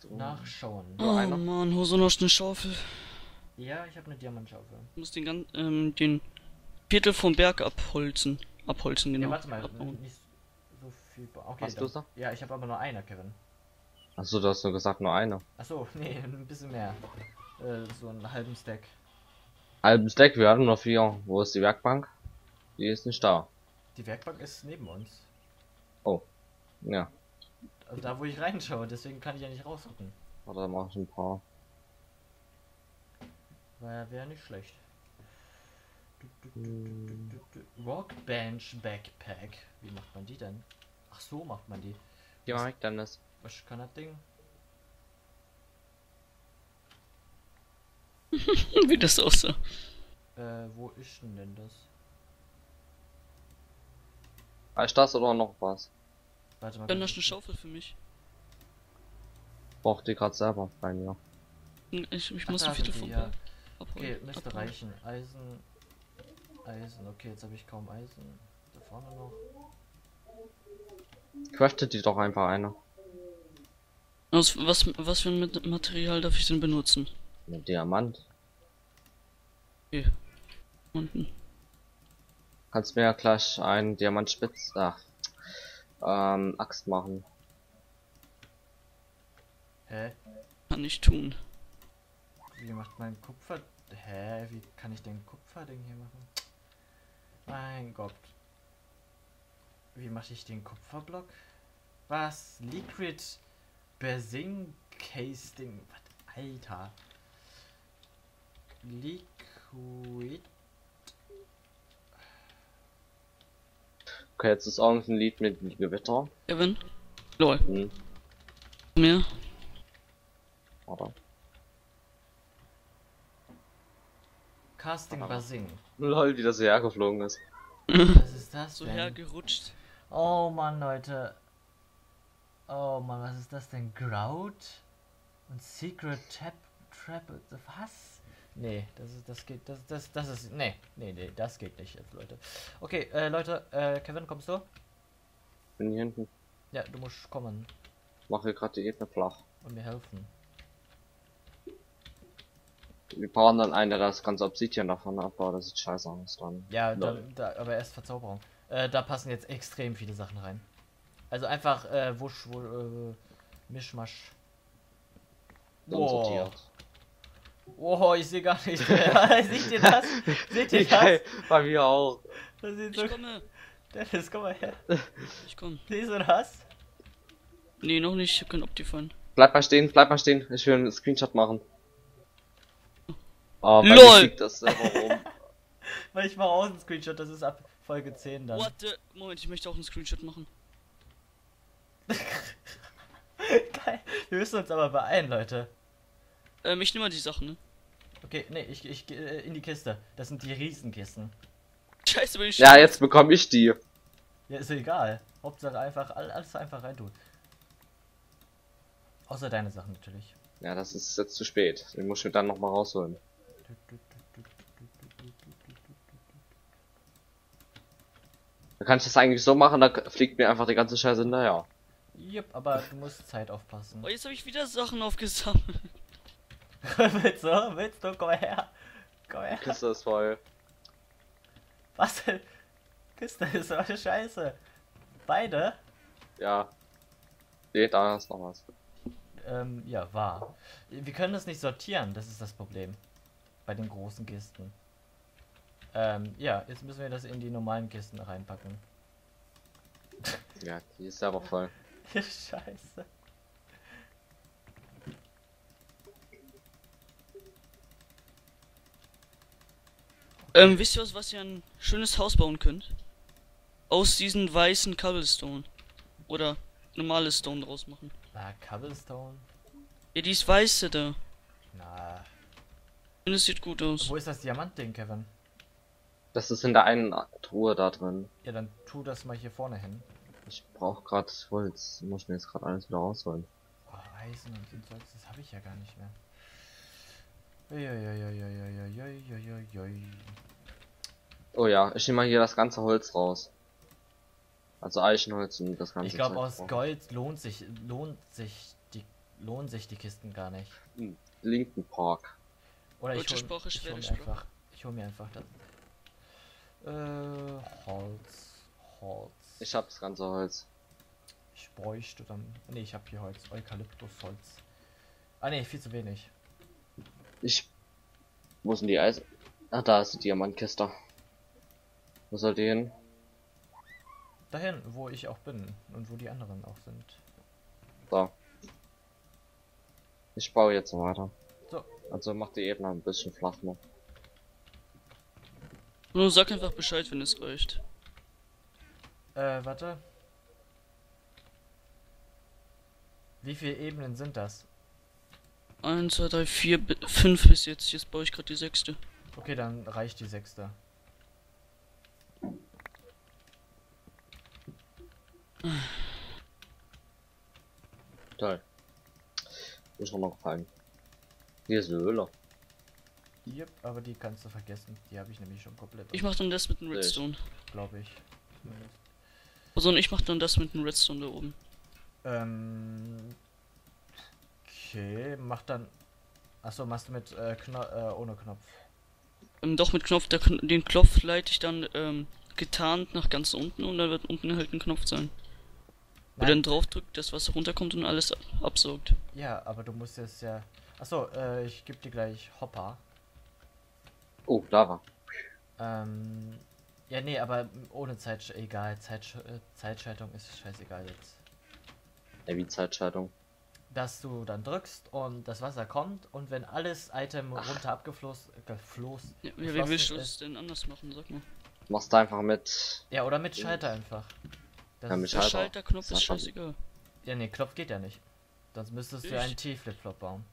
nachschauen. Oh Mann, wo so noch eine Schaufel? Ja, ich habe eine Diamantschaufel. Ich muss den Viertel vom Berg abholzen, Ja, genau. warte mal, Abbauen. nicht so viel. Okay, Hast du's noch? ja, ich habe aber nur einer, Kevin. Achso, du hast nur gesagt, nur eine. Achso, nee, ein bisschen mehr. So einen halben Stack. Halben Stack, wir hatten noch 4. Wo ist die Werkbank? Die ist nicht da. Die Werkbank ist neben uns. Oh. Ja. Also da, wo ich reinschaue, deswegen kann ich ja nicht rausgucken. Warte, da mach ich ein paar. Wäre nicht schlecht. Rockbench Backpack. Wie macht man die denn? Ach so macht man die. Geh mal weg, Dennis. Was kann das Ding? Wie das aussah. Wo ist denn das? Ist das oder noch was? Warte mal. Dann hast du eine Schaufel für mich. Braucht die gerade selber bei mir. Ich muss da ein Viertel sind vom die, ja. Berg Okay, abholen. müsste reichen. Eisen. Okay, jetzt habe ich kaum Eisen. Da vorne noch. Craftet die doch einfach eine. Was für ein Material darf ich denn benutzen? Mit Diamant. Okay. Unten. Kannst mir ja gleich einen Diamantspitz, Axt machen. Hä? Kann ich tun. Wie macht mein Kupfer... Hä? Wie kann ich den Kupferding hier machen? Mein Gott. Wie mache ich den Kupferblock? Was? Liquid Basing Casting. Was? Alter. Liquid. Okay, jetzt ist irgendein Lied mit Gewitter. Kevin? Lol. Hm, Mehr? warte. Casting Basing. Lol, wie das hierher geflogen ist. Was ist das So denn? hergerutscht. Oh Mann, Leute. Oh Mann, was ist das denn? Grout? Und Secret Trap. Was? Nee, das ist. Nee, das geht nicht jetzt, Leute. Okay, Leute, Kevin, kommst du? Bin hier hinten. Ja, du musst kommen Mache hier gerade die Ebene flach. und mir helfen. Wir brauchen dann einen, der das ganze Obsidian davon abbaut. Das sieht scheiße aus dann. Ja, Lol. aber erst Verzauberung. Da passen jetzt extrem viele Sachen rein. Also einfach, Mischmasch. Unsortiert. Oh, ich sehe gar nicht mehr. Seht ihr das? Seht ihr das? Geil, bei mir auch. Das sieht so... Ich komme. Dennis, komm mal her. Ich komme. Siehst du das? Nee, noch nicht. Ich hab kein Optifine. Bleib mal stehen, bleib mal stehen. Ich will einen Screenshot machen. Oh, bei mir LOL! fliegt das selber rum. Weil ich mache auch einen Screenshot, das ist ab Folge 10 dann. What the... Moment, ich möchte auch einen Screenshot machen. Geil. Wir müssen uns aber beeilen, Leute. Ich nehme mal die Sachen, ne? Okay, nee, ich gehe in die Kiste. Das sind die Riesenkisten. Scheiße, bin ich Ja, jetzt bekomme ich die. Ja, ist egal. Hauptsache einfach, alles einfach reintun. Außer deine Sachen natürlich. Ja, das ist jetzt zu spät. Den muss ich mir dann noch mal rausholen. Dann kann ich das eigentlich so machen, da fliegt mir einfach die ganze Scheiße hinterher. Jupp, aber du musst Zeit aufpassen. Oh, jetzt habe ich wieder Sachen aufgesammelt. Willst du? Willst du? Komm mal her. Komm her. Kiste ist voll. Was denn? Kiste ist so eine Scheiße. Beide? Ja. Nee, da ist noch was. Ja, wahr. Wir können das nicht sortieren, das ist das Problem. Bei den großen Kisten. Ja, jetzt müssen wir das in die normalen Kisten reinpacken. Ja, die ist selber voll. Scheiße. Wisst ihr was ihr ein schönes Haus bauen könnt? Aus diesen weißen Cobblestone. Oder normales Stone draus machen. Na, Cobblestone? Ja, dieses weiße da. Na. Ich finde, es sieht gut aus. Wo ist das Diamantding, Kevin? Das ist in der einen Truhe da drin. Ja, dann tu das mal hier vorne hin. Ich brauche gerade Holz. Ich muss mir jetzt gerade alles wieder rausholen. Oh, Eisen und so Zeugs, das habe ich ja gar nicht mehr. Uiuiuiuiuiuiuiui. Oh ja, ich nehme mal hier das ganze Holz raus. Also Eichenholz und das ganze Ich glaube, Zeug aus drauf. Gold lohnt sich lohnen sich die Kisten gar nicht. Linken Park. Oder Deutsche Sprache, ich hol schwere mir Sprache. einfach, ich hol mir einfach das. Holz. Ich hab das ganze Holz. Ich bräuchte dann. Ne, ich habe hier Holz. Eukalyptusholz. Ah ne, viel zu wenig. Wo sind die Eisen? Ah, da ist die Diamantkiste. Wo soll die hin? Dahin, wo ich auch bin und wo die anderen auch sind. So. Ich baue jetzt weiter. So. Also mach die Ebene ein bisschen flach noch. Nur sag einfach Bescheid, wenn es reicht. Warte. Wie viele Ebenen sind das? 1, 2, 3, 4, 5 bis jetzt. Jetzt baue ich gerade die 6. Okay, dann reicht die 6. Toll. Ist mir noch gefallen. Hier ist Höhle. Yep, aber die kannst du vergessen. Die habe ich nämlich schon komplett. Ich mach dann das mit dem Redstone. Glaube ich. Zumindest. Also und ich mach dann das mit dem Redstone da oben. Okay, mach dann. Achso, machst du mit ohne Knopf. Doch mit Knopf, den Knopf leite ich dann getarnt nach ganz unten und dann wird unten halt ein Knopf sein. Wo Nein. dann drauf drückt, das Wasser runterkommt und alles absaugt. Ja, aber du musst jetzt ja. Achso, ich gebe dir gleich Hopper. Oh, Lava. Ja, nee, aber ohne egal, Zeitschaltung ist scheißegal jetzt. Ja, wie Zeitschaltung. Dass du dann drückst und das Wasser kommt und wenn alles Item runter geflossen Ja, wie willst du es denn anders machen, sag mal. Machst du einfach mit. Ja, oder mit Schalter einfach. Das Ja, ist- mit Der Schalter. Schalterknopf ist Sag mal. scheißegal. ja, nee, Knopf geht ja nicht. Sonst müsstest du Ich- einen T-Flip-Flop bauen.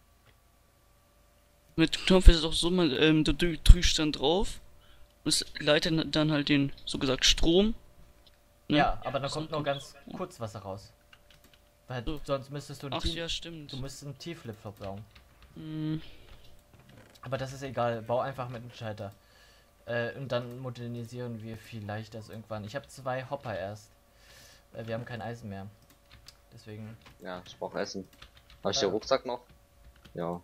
Mit Knopf ist es auch so, du drückst dann drauf und es leitet dann halt den, so gesagt, Strom. Ne? Ja, aber dann So kommt nur kommt's. ganz kurz Wasser raus. Weil So. sonst müsstest du einen Ach ja, stimmt. du müsstest einen T-Flip-Flop bauen. Hm, Aber das ist egal, bau einfach mit einem Schalter. Und dann modernisieren wir vielleicht das irgendwann. Ich habe 2 Hopper erst. Wir haben kein Eisen mehr. Deswegen. Ja, ich brauch Essen. Habe ich den Rucksack noch? Ja.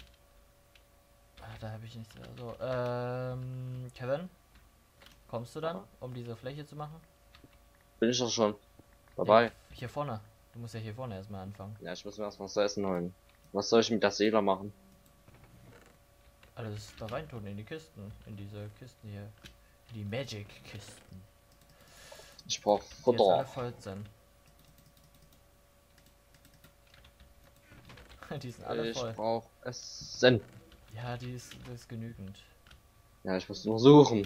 Da habe ich nichts mehr. So, Kevin? Kommst du dann, um diese Fläche zu machen? Bin ich doch schon dabei. Ja, hier vorne. Du musst ja hier vorne erstmal anfangen. Ja, ich muss mir erstmal was zu essen holen. Was soll ich mit der Seele machen? Alles da rein tun in die Kisten. In diese Kisten hier. Die Magic-Kisten. Ich brauch Die jetzt alle Futter. voll sind. Die sind alle Ich voll. brauch Essen. Ja, das ist genügend. Ja, ich muss nur suchen.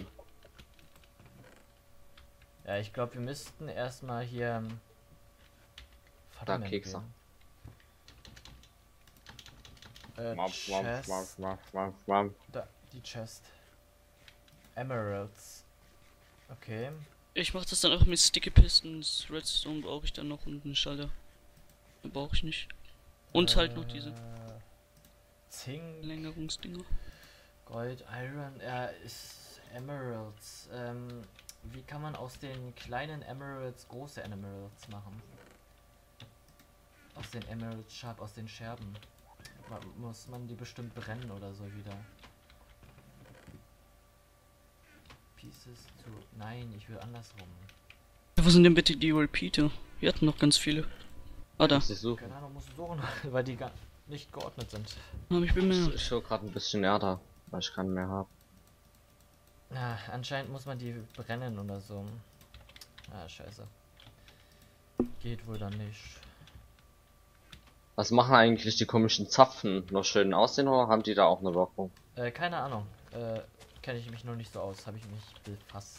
Ja, ich glaube, wir müssten erstmal hier. Fundament Kekse. gehen. Chest. Da, die Chest. Emeralds. Okay. ich mach das dann einfach mit Sticky Pistons, Redstone brauche ich dann noch und einen Schalter. Brauche ich nicht. Und halt noch diese Zink, Verlängerungsdinger. Gold, Iron, ist Emeralds. Wie kann man aus den kleinen Emeralds große Emeralds machen? Aus den Emerald Sharp, aus den Scherben. Muss man die bestimmt brennen oder so wieder? Pieces to. Nein, ich will andersrum. Ja, wo sind denn bitte die Repeater? Wir hatten noch ganz viele. Ah, da. Muss ich suchen. Keine Ahnung, muss suchen, weil die gar nicht geordnet sind. Aber ich bin mir. Ich höre gerade ein bisschen Erde, weil ich keinen mehr habe. Ah, anscheinend muss man die brennen oder so. Ah, scheiße. Geht wohl dann nicht. Was machen eigentlich die komischen Zapfen? Noch schön aussehen oder haben die da auch eine Wirkung? Keine Ahnung. Kenne ich mich noch nicht so aus. Habe ich mich befasst.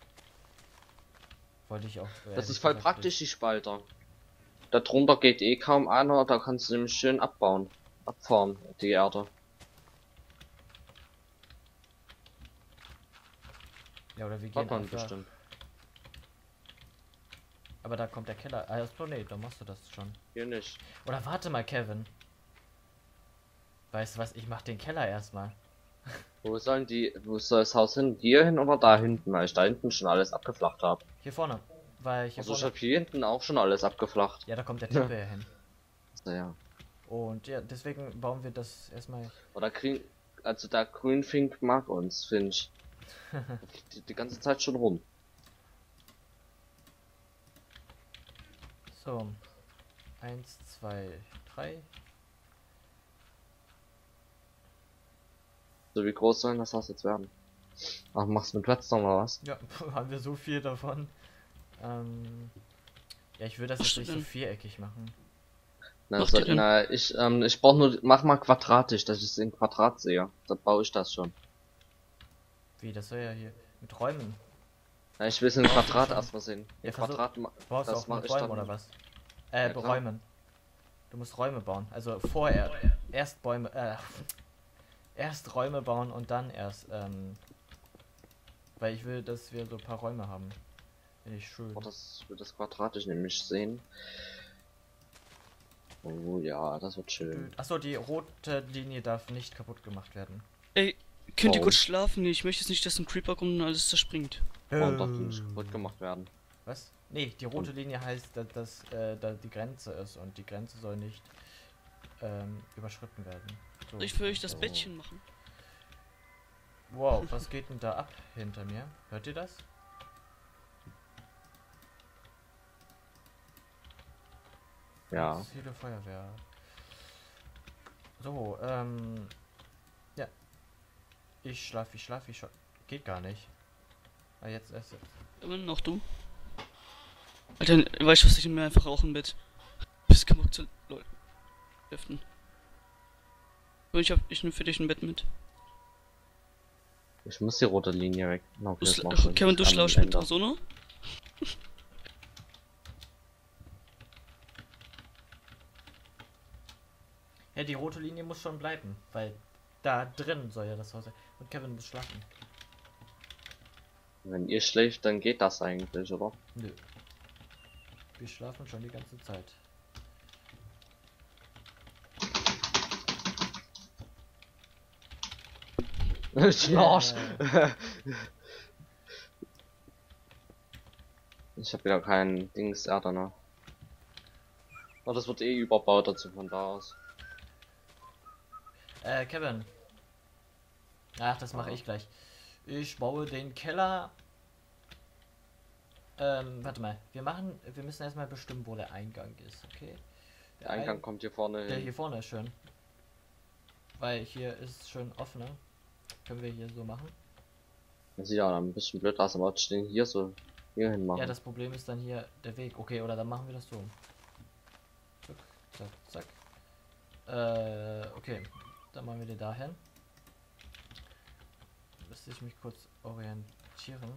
Wollte ich auch. Das ehrlich ist voll gesagt praktisch, die Spalter. Darunter geht eh kaum einer, da kannst du nämlich schön abbauen. Abfahren, die Erde. nicht. Ja, oder wir Hat gehen man einfach. bestimmt. Aber da kommt der Keller. Ah, das Planet, da machst du das schon. Hier nicht. Oder warte mal, Kevin. Weißt du was? Ich mach den Keller erstmal. Wo soll das Haus hin? Hier hin oder da hinten? Weil ich da hinten schon alles abgeflacht habe. Hier vorne. Weil hier Also ich vorne. habe hier hinten auch schon alles abgeflacht. Ja, da kommt der Tipp ja hin. Also ja. Und ja, deswegen bauen wir das erstmal. Oder grün, also der Grünfink mag uns, finde ich. Der fliegt die ganze Zeit schon rum. So. 1, 2, 3. So wie groß sollen das Haus jetzt werden? Ach, machst du mit Redstone oder was? Ja, haben wir so viel davon. Ja, ich würde das jetzt nicht so viereckig machen. Na, Macht ihr denn? ich brauche nur, mach mal quadratisch, dass ich es in Quadrat sehe. Dann baue ich das schon. Wie, das soll ja hier mit Räumen. Na, ich will es in Quadrat erstmal sehen. Ja, In versuch- Quadrat, Brauchst du das auch mach mit ich Räumen dann. oder was? Ja, klar. Räumen. Du musst Räume bauen. Also vorher. Erst Bäume, erst Räume bauen und dann erst, weil ich will, dass wir so ein paar Räume haben. Finde ich schön. Oh, das wird das quadratisch nämlich sehen. Oh ja, das wird schön. Achso, die rote Linie darf nicht kaputt gemacht werden. Ey, könnt ihr Warum? kurz schlafen? Ich möchte jetzt nicht, dass ein Creeper kommt und alles zerspringt. Warum darf die nicht kaputt gemacht werden? Was? Nee, die rote Linie heißt, dass da die Grenze ist und die Grenze soll nicht überschritten werden. So. Soll ich für euch das Oh. Bettchen machen? Wow, was geht denn da ab hinter mir? Hört ihr das? Ja. Das ist hier die Feuerwehr. So, ja. Ich schlaf. Geht gar nicht. Ah, jetzt erst. Immer noch du? Alter, weißt du was, ich nehme mir einfach auch ein Bett. Bis kein Bock zu lüften. Ich nehme für dich ein Bett mit. Ich muss die rote Linie weg. Na, okay, das macht Sinn. Kevin, du Ich kann schlafst mit ändern. Asono? Ja, die rote Linie muss schon bleiben, weil da drin soll ja das Haus sein. Und Kevin muss schlafen. Wenn ihr schläft, dann geht das eigentlich, oder? Nö. Wir schlafen schon die ganze Zeit. Schnorch! Yeah. Ich habe wieder keinen Dings Erde, ne? Oh, das wird eh überbaut dazu von da aus. Kevin. Ach, das mache ich gleich. Ich baue den Keller. Warte mal. Wir müssen erstmal bestimmen, wo der Eingang ist, okay? Der Eingang kommt hier vorne Der hin. hier vorne ist schön. Weil hier ist schön offener. Können wir hier so machen? Das sieht ja ein bisschen blöd aus, aber stehen hier so hier hin machen. Ja, das Problem ist dann hier der Weg. Okay, oder dann machen wir das so. Zack, zack, zack. Okay. Dann machen wir den dahin. Müsste ich mich kurz orientieren.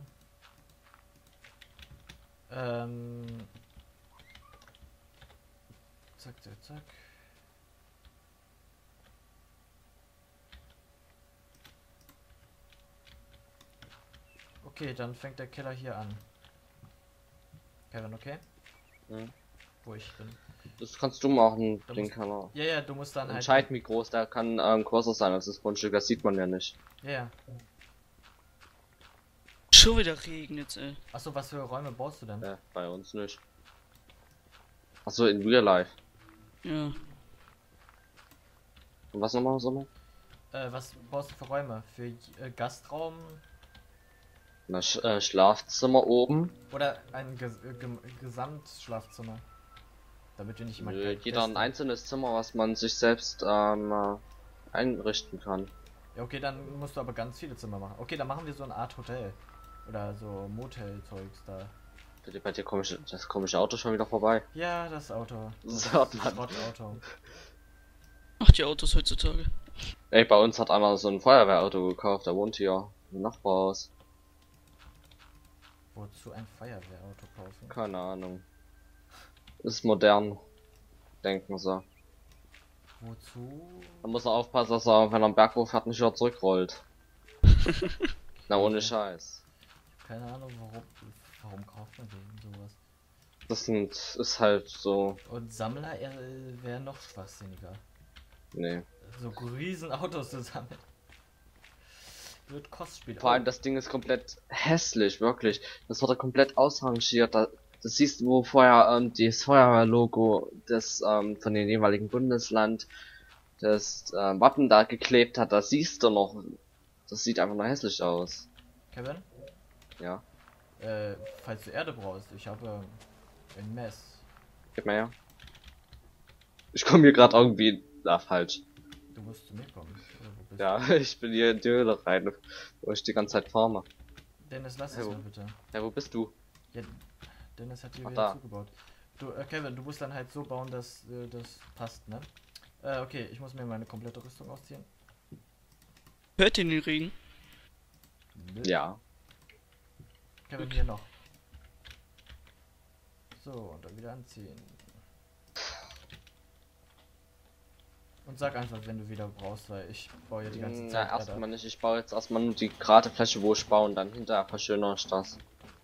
Zack, zack, zack. Okay, dann fängt der Keller hier an. Kevin, okay? Hm. Wo ich bin. Das kannst du machen, Da den musst- Keller. Ja, ja, du musst dann halt. Entscheid wie groß, der kann größer sein als das Grundstück, das sieht man ja nicht. Ja, ja. Schon wieder regnet, ey. Achso, was für Räume baust du denn? Bei uns nicht. Achso, in Real Life. Ja. Und was nochmal so? Was baust du für Räume? Für Gastraum Na, Schlafzimmer oben. oder ein Gesamtschlafzimmer? Damit wir nicht immer Nö, gleich jeder ein Gäste- einzelnes Zimmer, was man sich selbst einrichten kann. Ja, okay, dann musst du aber ganz viele Zimmer machen. Okay, dann machen wir so eine Art Hotel. Oder so Motel-Zeugs da. Bei dir das komische Auto schon wieder vorbei. Ja, das Auto. Das So, ist ein Mann. Schrottauto. Ach, die Autos heutzutage. Ey, bei uns hat einer so ein Feuerwehrauto gekauft, der wohnt hier im Nachbarhaus. Wozu ein Feuerwehrauto kaufen? Keine Ahnung. Ist modern, denken sie. Wozu? Da muss er aufpassen, dass er, wenn er am Berghof fährt, nicht wieder zurückrollt. Na, ohne Scheiß. Keine Ahnung, warum kauft man denn sowas? Ist halt so. Und Sammler wäre noch schwachsinniger. Nee. So riesen Autos zu sammeln. Wird Kostspiel. Vor allem das Ding ist komplett hässlich, wirklich. Das wurde komplett ausrangiert. Das Das siehst du, wo vorher das Feuerwehrlogo des von dem jeweiligen Bundesland das Wappen da geklebt hat, das siehst du noch. Das sieht einfach nur hässlich aus. Kevin? Ja. Falls du Erde brauchst, ich habe ein Mess. Gib mal her. Ich komme hier gerade irgendwie falsch. Du musst zu mir kommen. Oder wo bist Ja, ich bin hier in die Höhle rein, wo ich die ganze Zeit farme. du? Dennis, lass es Hey, mal bitte. Ja, wo bist du? Ja, Dennis hat hier Ach, wieder da. zugebaut. Du, Kevin, du musst dann halt so bauen, dass das passt, ne? Okay, ich muss mir meine komplette Rüstung ausziehen. Hört ihr den Regen? Nö. Ja. Kevin, hier noch. So, und dann wieder anziehen. Und sag einfach, wenn du wieder brauchst, weil ich baue ja die ganze Na, Zeit erstmal nicht. Ich baue jetzt erstmal nur die gerade Fläche, wo ich baue, und dann hinterher verschönere ich das.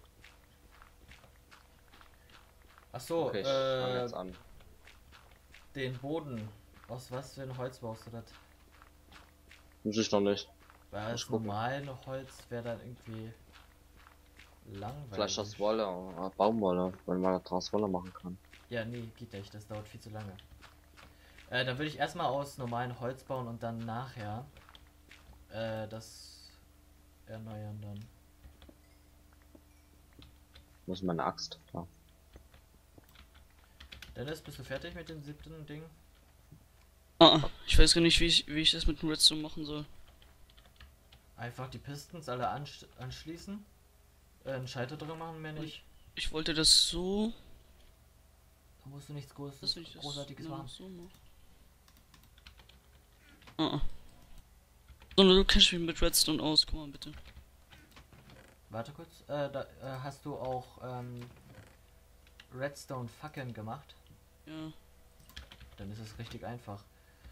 Achso, Okay, ich fange jetzt an. den Boden. Aus was für ein Holz baust du das? Muss ich noch nicht. Weil das Muss gucken. normale Holz wäre dann irgendwie langweilig. Vielleicht aus Wolle oder Baumwolle, weil man daraus Wolle machen kann. Ja, nee, geht nicht, das dauert viel zu lange. Dann würde ich erstmal aus normalem Holz bauen und dann nachher das erneuern dann. Muss meine Axt. Ja. Dennis, bist du fertig mit dem 7. Ding? Ich weiß gar nicht, wie ich das mit dem Redstone machen soll. Einfach die Pistons alle anschließen. Einen Schalter drin machen, mehr nicht. Ich wollte das so. Da musst du nichts Dass ich das Großartiges genau machen. so mache. Sondern du kennst mich mit Redstone aus, guck mal bitte. Warte kurz, hast du auch Redstone Fackeln gemacht? Ja. Dann ist es richtig einfach.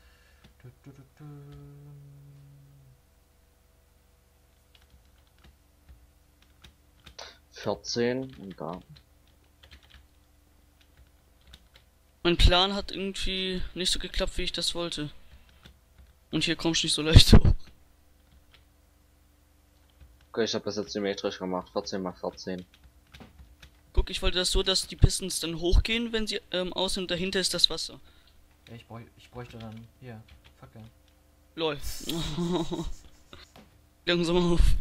14 und da. Mein Plan hat irgendwie nicht so geklappt, wie ich das wollte. Und hier kommst du nicht so leicht hoch. Okay, ich habe das jetzt symmetrisch gemacht. 14 mal 14. Guck, ich wollte das so, dass die Pistons dann hochgehen, wenn sie aus sind. Dahinter ist das Wasser. Ja, ich bräuchte dann hier Fackeln. Lol. Langsam auf.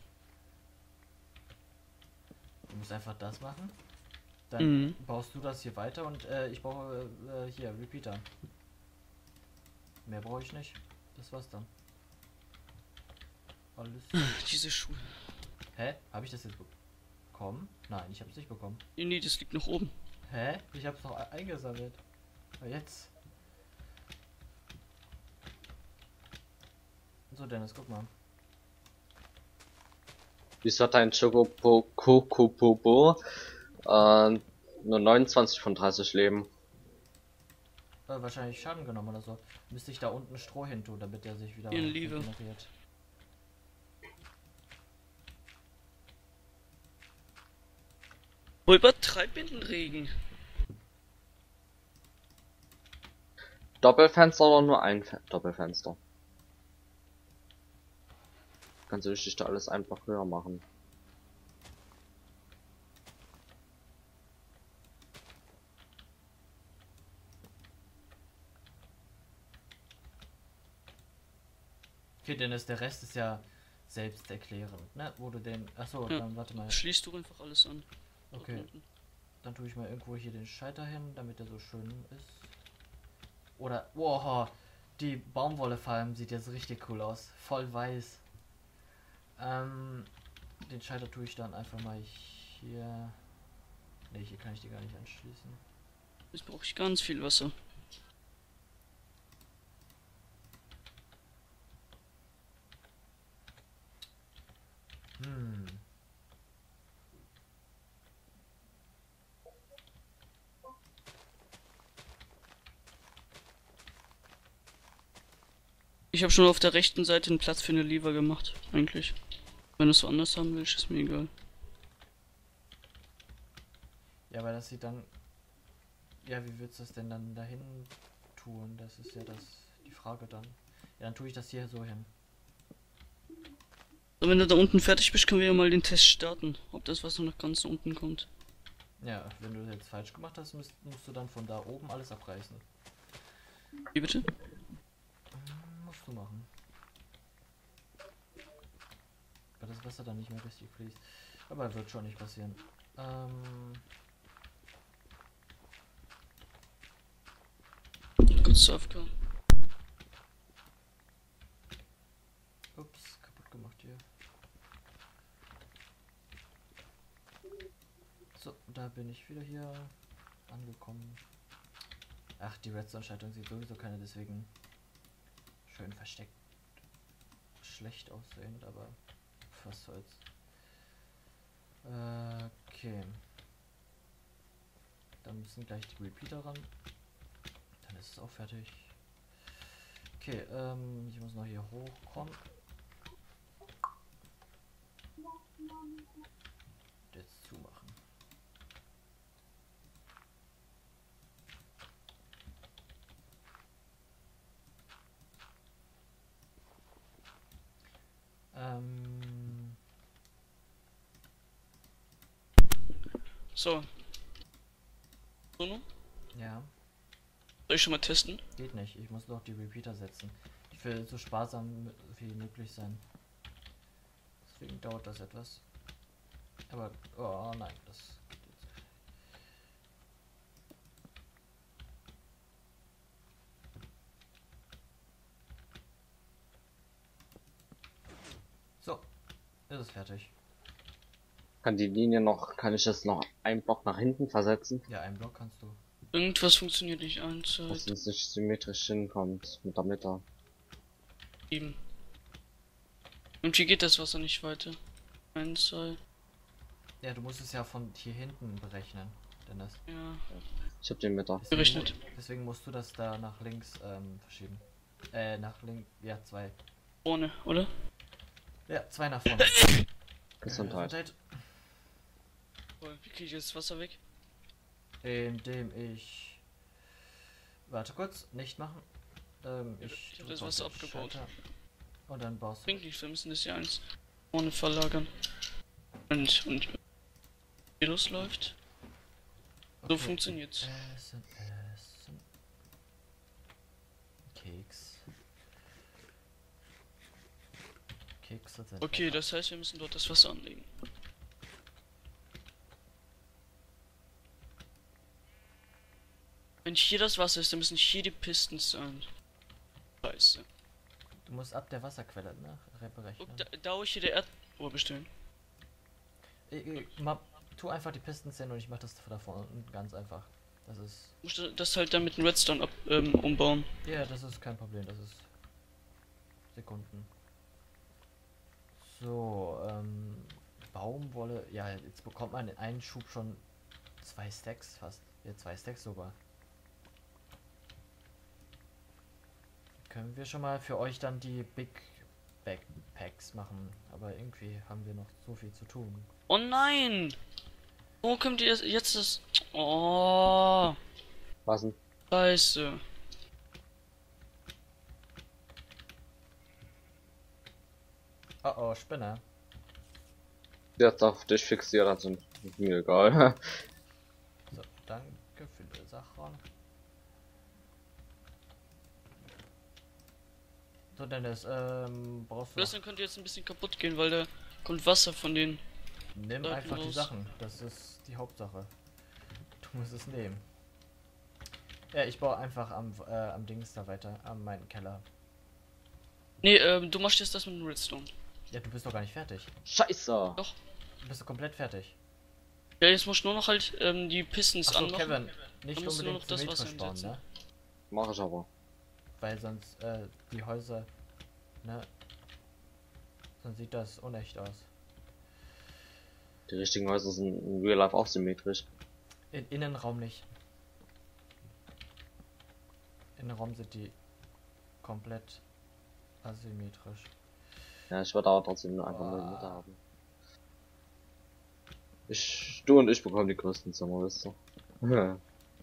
Du musst einfach das machen. Dann Mhm. baust du das hier weiter und ich baue hier Repeater. Mehr brauche ich nicht. Das war's dann. Alles. Diese Schuhe. Hä? Habe ich das jetzt bekommen? Nein, ich habe es nicht bekommen. Nee, das liegt noch oben. Hä? Ich habe es noch eingesammelt. Aber jetzt. So, Dennis, guck mal. Wieso hat dein Chocopopo nur 29 von 30 Leben? Wahrscheinlich Schaden genommen oder so. Müsste ich da unten Stroh hin tun, damit er sich wieder In Liebe. regeneriert. Wo übertreib in den Regen? Doppelfenster oder nur ein Doppelfenster? Kannst du richtig da alles einfach höher machen. Okay, Dennis, der Rest ist ja selbsterklärend, ne? Wo du den. Achso, Ja. dann warte mal. Schließt du einfach alles an. Okay. Dann tue ich mal irgendwo hier den Schalter hin, damit er so schön ist. Oder, wow, die Baumwolle-Farben sieht jetzt richtig cool aus. Voll weiß. Den Schalter tue ich dann einfach mal hier. Ne, hier kann ich die gar nicht anschließen. Jetzt brauche ich ganz viel Wasser. Hm. Ich habe schon auf der rechten Seite einen Platz für eine Lever gemacht, eigentlich. Wenn du es woanders haben willst, ist mir egal. Ja, aber das sieht dann. Ja, wie willst du das denn dann dahin tun? Das ist ja die Frage dann. Ja, dann tue ich das hier so hin. So, wenn du da unten fertig bist, können wir ja mal den Test starten, ob das Wasser nach ganz unten kommt. Ja, wenn du das jetzt falsch gemacht hast, musst du dann von da oben alles abreißen. Wie bitte? Musst du machen. Weil das Wasser dann nicht mehr richtig fließt. Aber wird schon nicht passieren. Gut, Safka. Ups, kaputt gemacht hier. So, da bin ich wieder hier angekommen. Ach, die Redstone-Schaltung sieht sowieso keine, deswegen schön versteckt. Schlecht aussehend, aber was soll's. Okay. Dann müssen gleich die Repeater ran. Dann ist es auch fertig. Okay, ich muss noch hier hochkommen. Jetzt zumachen. So. Sono? Ja, Soll ich schon mal testen? geht nicht. Ich muss noch die Repeater setzen. Ich will so sparsam wie möglich sein. Deswegen dauert das etwas. Aber, oh nein, das geht jetzt. So, ist es fertig. Kann die Linie noch, kann ich das noch einen Block nach hinten versetzen? Ja, einen Block kannst du. Irgendwas funktioniert nicht. 1, 2, Dass es nicht symmetrisch hinkommt mit der Mitte. 7. Und hier geht das Wasser nicht weiter. 1, 2. Ja, du musst es ja von hier hinten berechnen. Denn das. Ja. Ich hab den Mitte. Berechnet. Deswegen musst du das da nach links verschieben. Nach links. Ja, 2. Vorne, oder? Ja, 2 nach vorne. Gesundheit. Wie kriege ich jetzt das Wasser weg? Indem ich. Warte kurz, nicht machen. Ich hab das Wasser abgebaut. Schalter. Und dann baust du. Bringt nicht, wir müssen das hier eins vorne verlagern. Und wie los läuft. So Okay. funktioniert's. Essen. Keks. Kekse sind. Okay, lecker. das heißt, wir müssen dort das Wasser anlegen. Wenn hier das Wasser ist, dann müssen hier die Pistons sein. Scheiße. Du musst ab der Wasserquelle, ne? Berechnen. Guck, da wo ich hier der Erdohr bestellen. Tu einfach die Pistons hin und ich mach das da vorne unten ganz einfach. Das ist. Musst du das halt dann mit dem Redstone umbauen. Ja, das ist kein Problem, das ist. Sekunden. So, Baumwolle. Ja, jetzt bekommt man in einen Schub schon 2 Stacks fast. Ja, 2 Stacks sogar. Können wir schon mal für euch dann die Big Backpacks machen. Aber irgendwie haben wir noch so viel zu tun. Oh nein! Wo kommt ihr jetzt das? Oh, Was denn? Scheiße. Oh oh, Spinner. Jetzt auf dich fixiert, also mir egal. So, danke für die Sache. So, Dennis, brauchst du. Das dann könnte jetzt ein bisschen kaputt gehen, weil da kommt Wasser von den. Nimm Seiten einfach die raus. Sachen. Das ist die Hauptsache. Du musst es nehmen. Ja, ich baue einfach am Dings da weiter, an meinen Keller. Nee, du machst jetzt das mit dem Redstone. Ja, du bist doch gar nicht fertig. Scheiße! Doch. Du bist doch komplett fertig. Ja, jetzt musst du nur noch halt die Pistons Achso, anmachen. Kevin, nicht Dann musst du nur unbedingt noch das Wasser symmetrisch bauen, hinsetzen. ne? Mach ich aber. Weil sonst, die Häuser, ne? Sonst sieht das unecht aus. Die richtigen Häuser sind in Real Life auch symmetrisch. Innenraum nicht. Innenraum sind die komplett asymmetrisch. Ja, ich würde aber trotzdem einfach nur eine Mitte haben. Du und ich bekommen die größten Zimmer, wisst ihr. Ja.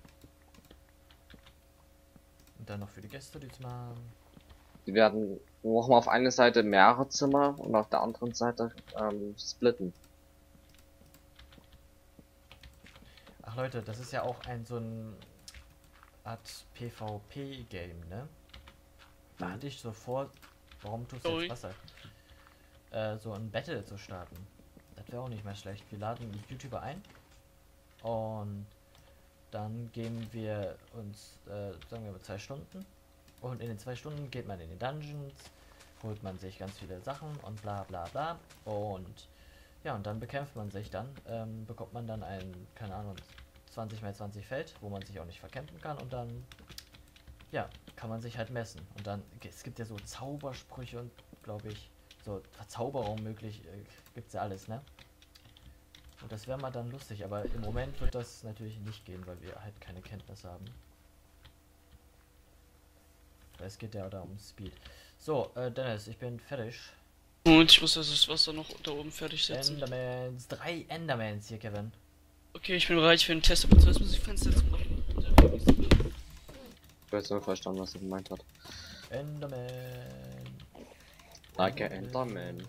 Und dann noch für die Gäste, die machen. Die werden machen wir auf einer Seite mehrere Zimmer und auf der anderen Seite splitten. Ach Leute, das ist ja auch so ein Art PvP-Game, ne? Da hatte ich so vor, warum tust du jetzt Wasser? So ein Battle zu starten. Das wäre auch nicht mehr schlecht. Wir laden die YouTuber ein und dann geben wir uns, sagen wir mal 2 Stunden. Und in den 2 Stunden geht man in die Dungeons, holt man sich ganz viele Sachen und bla bla bla. Und ja, und dann bekämpft man sich dann, bekommt man dann ein, keine Ahnung, 20×20 Feld, wo man sich auch nicht verkämpfen kann und dann, ja, kann man sich halt messen. Und dann, es gibt ja so Zaubersprüche und, glaube ich, so Verzauberung möglich, gibt's ja alles, ne? Und das wäre mal dann lustig, aber im Moment wird das natürlich nicht gehen, weil wir halt keine Kenntnis haben. Weil es geht ja da um Speed. So, Dennis, ich bin fertig. Und ich muss das Wasser noch da oben fertig setzen. Endermans, 3 Endermans hier, Kevin. Okay, ich bin bereit für den Test, aber zuerst muss ich Fenster zu machen. Ich weiß nicht verstanden, was er gemeint hat. Enderman. Like a Enderman.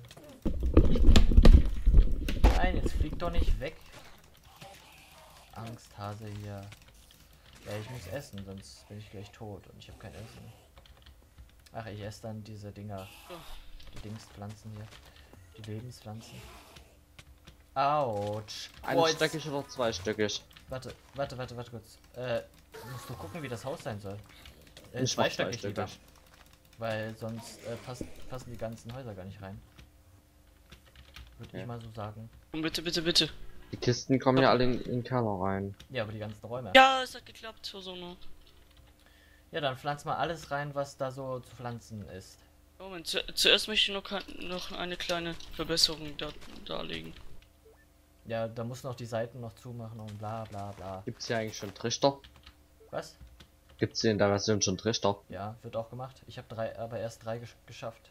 Nein, jetzt fliegt doch nicht weg. Angsthase hier. Ja, ich muss essen, sonst bin ich gleich tot und ich habe kein Essen. Ach, ich esse dann diese Dinger. Die Dingspflanzen hier. Die Lebenspflanzen. Autsch. Einstöckig oder zweistöckig? Warte kurz. Musst du gucken, wie das Haus sein soll. Ich mach Zweistöckig lieber. zweistöckig. Weil sonst passen die ganzen Häuser gar nicht rein. Würde ich mal so sagen. Und bitte, bitte, bitte. Die Kisten kommen ja alle in den Keller rein. Ja, aber die ganzen Räume. Ja, es hat geklappt, so noch. Ja, dann pflanz mal alles rein, was da so zu pflanzen ist. Moment, zuerst möchte ich noch eine kleine Verbesserung darlegen. Ja, da muss noch die Seiten noch zumachen und bla bla bla. Gibt's hier eigentlich schon Trichter? Was? Gibt's hier in der Version schon Trichter? Ja, wird auch gemacht. Ich habe aber erst 3 geschafft.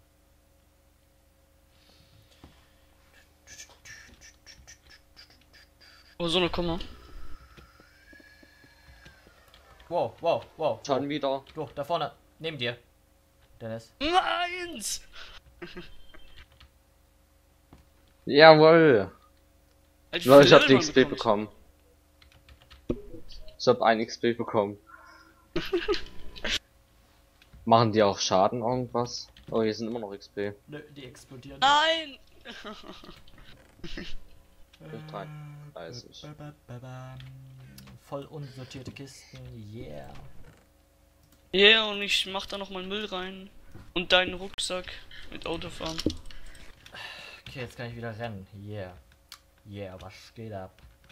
Oh, so eine Komma. Wow. Schon wieder. Du, da vorne, neben dir. Dennis. Meins! Jawohl. Halt, Leute, ich hab die Level XP bekomme bekommen. Ich hab ein XP bekommen. Machen die auch Schaden irgendwas? Oh, hier sind immer noch XP. Nö, die explodieren. Nein! 30. Voll unsortierte Kisten, yeah. Yeah, und ich mach da noch mal Müll rein. Und deinen Rucksack mit Autofahren. Okay, jetzt kann ich wieder rennen, yeah. Yeah, was geht ab?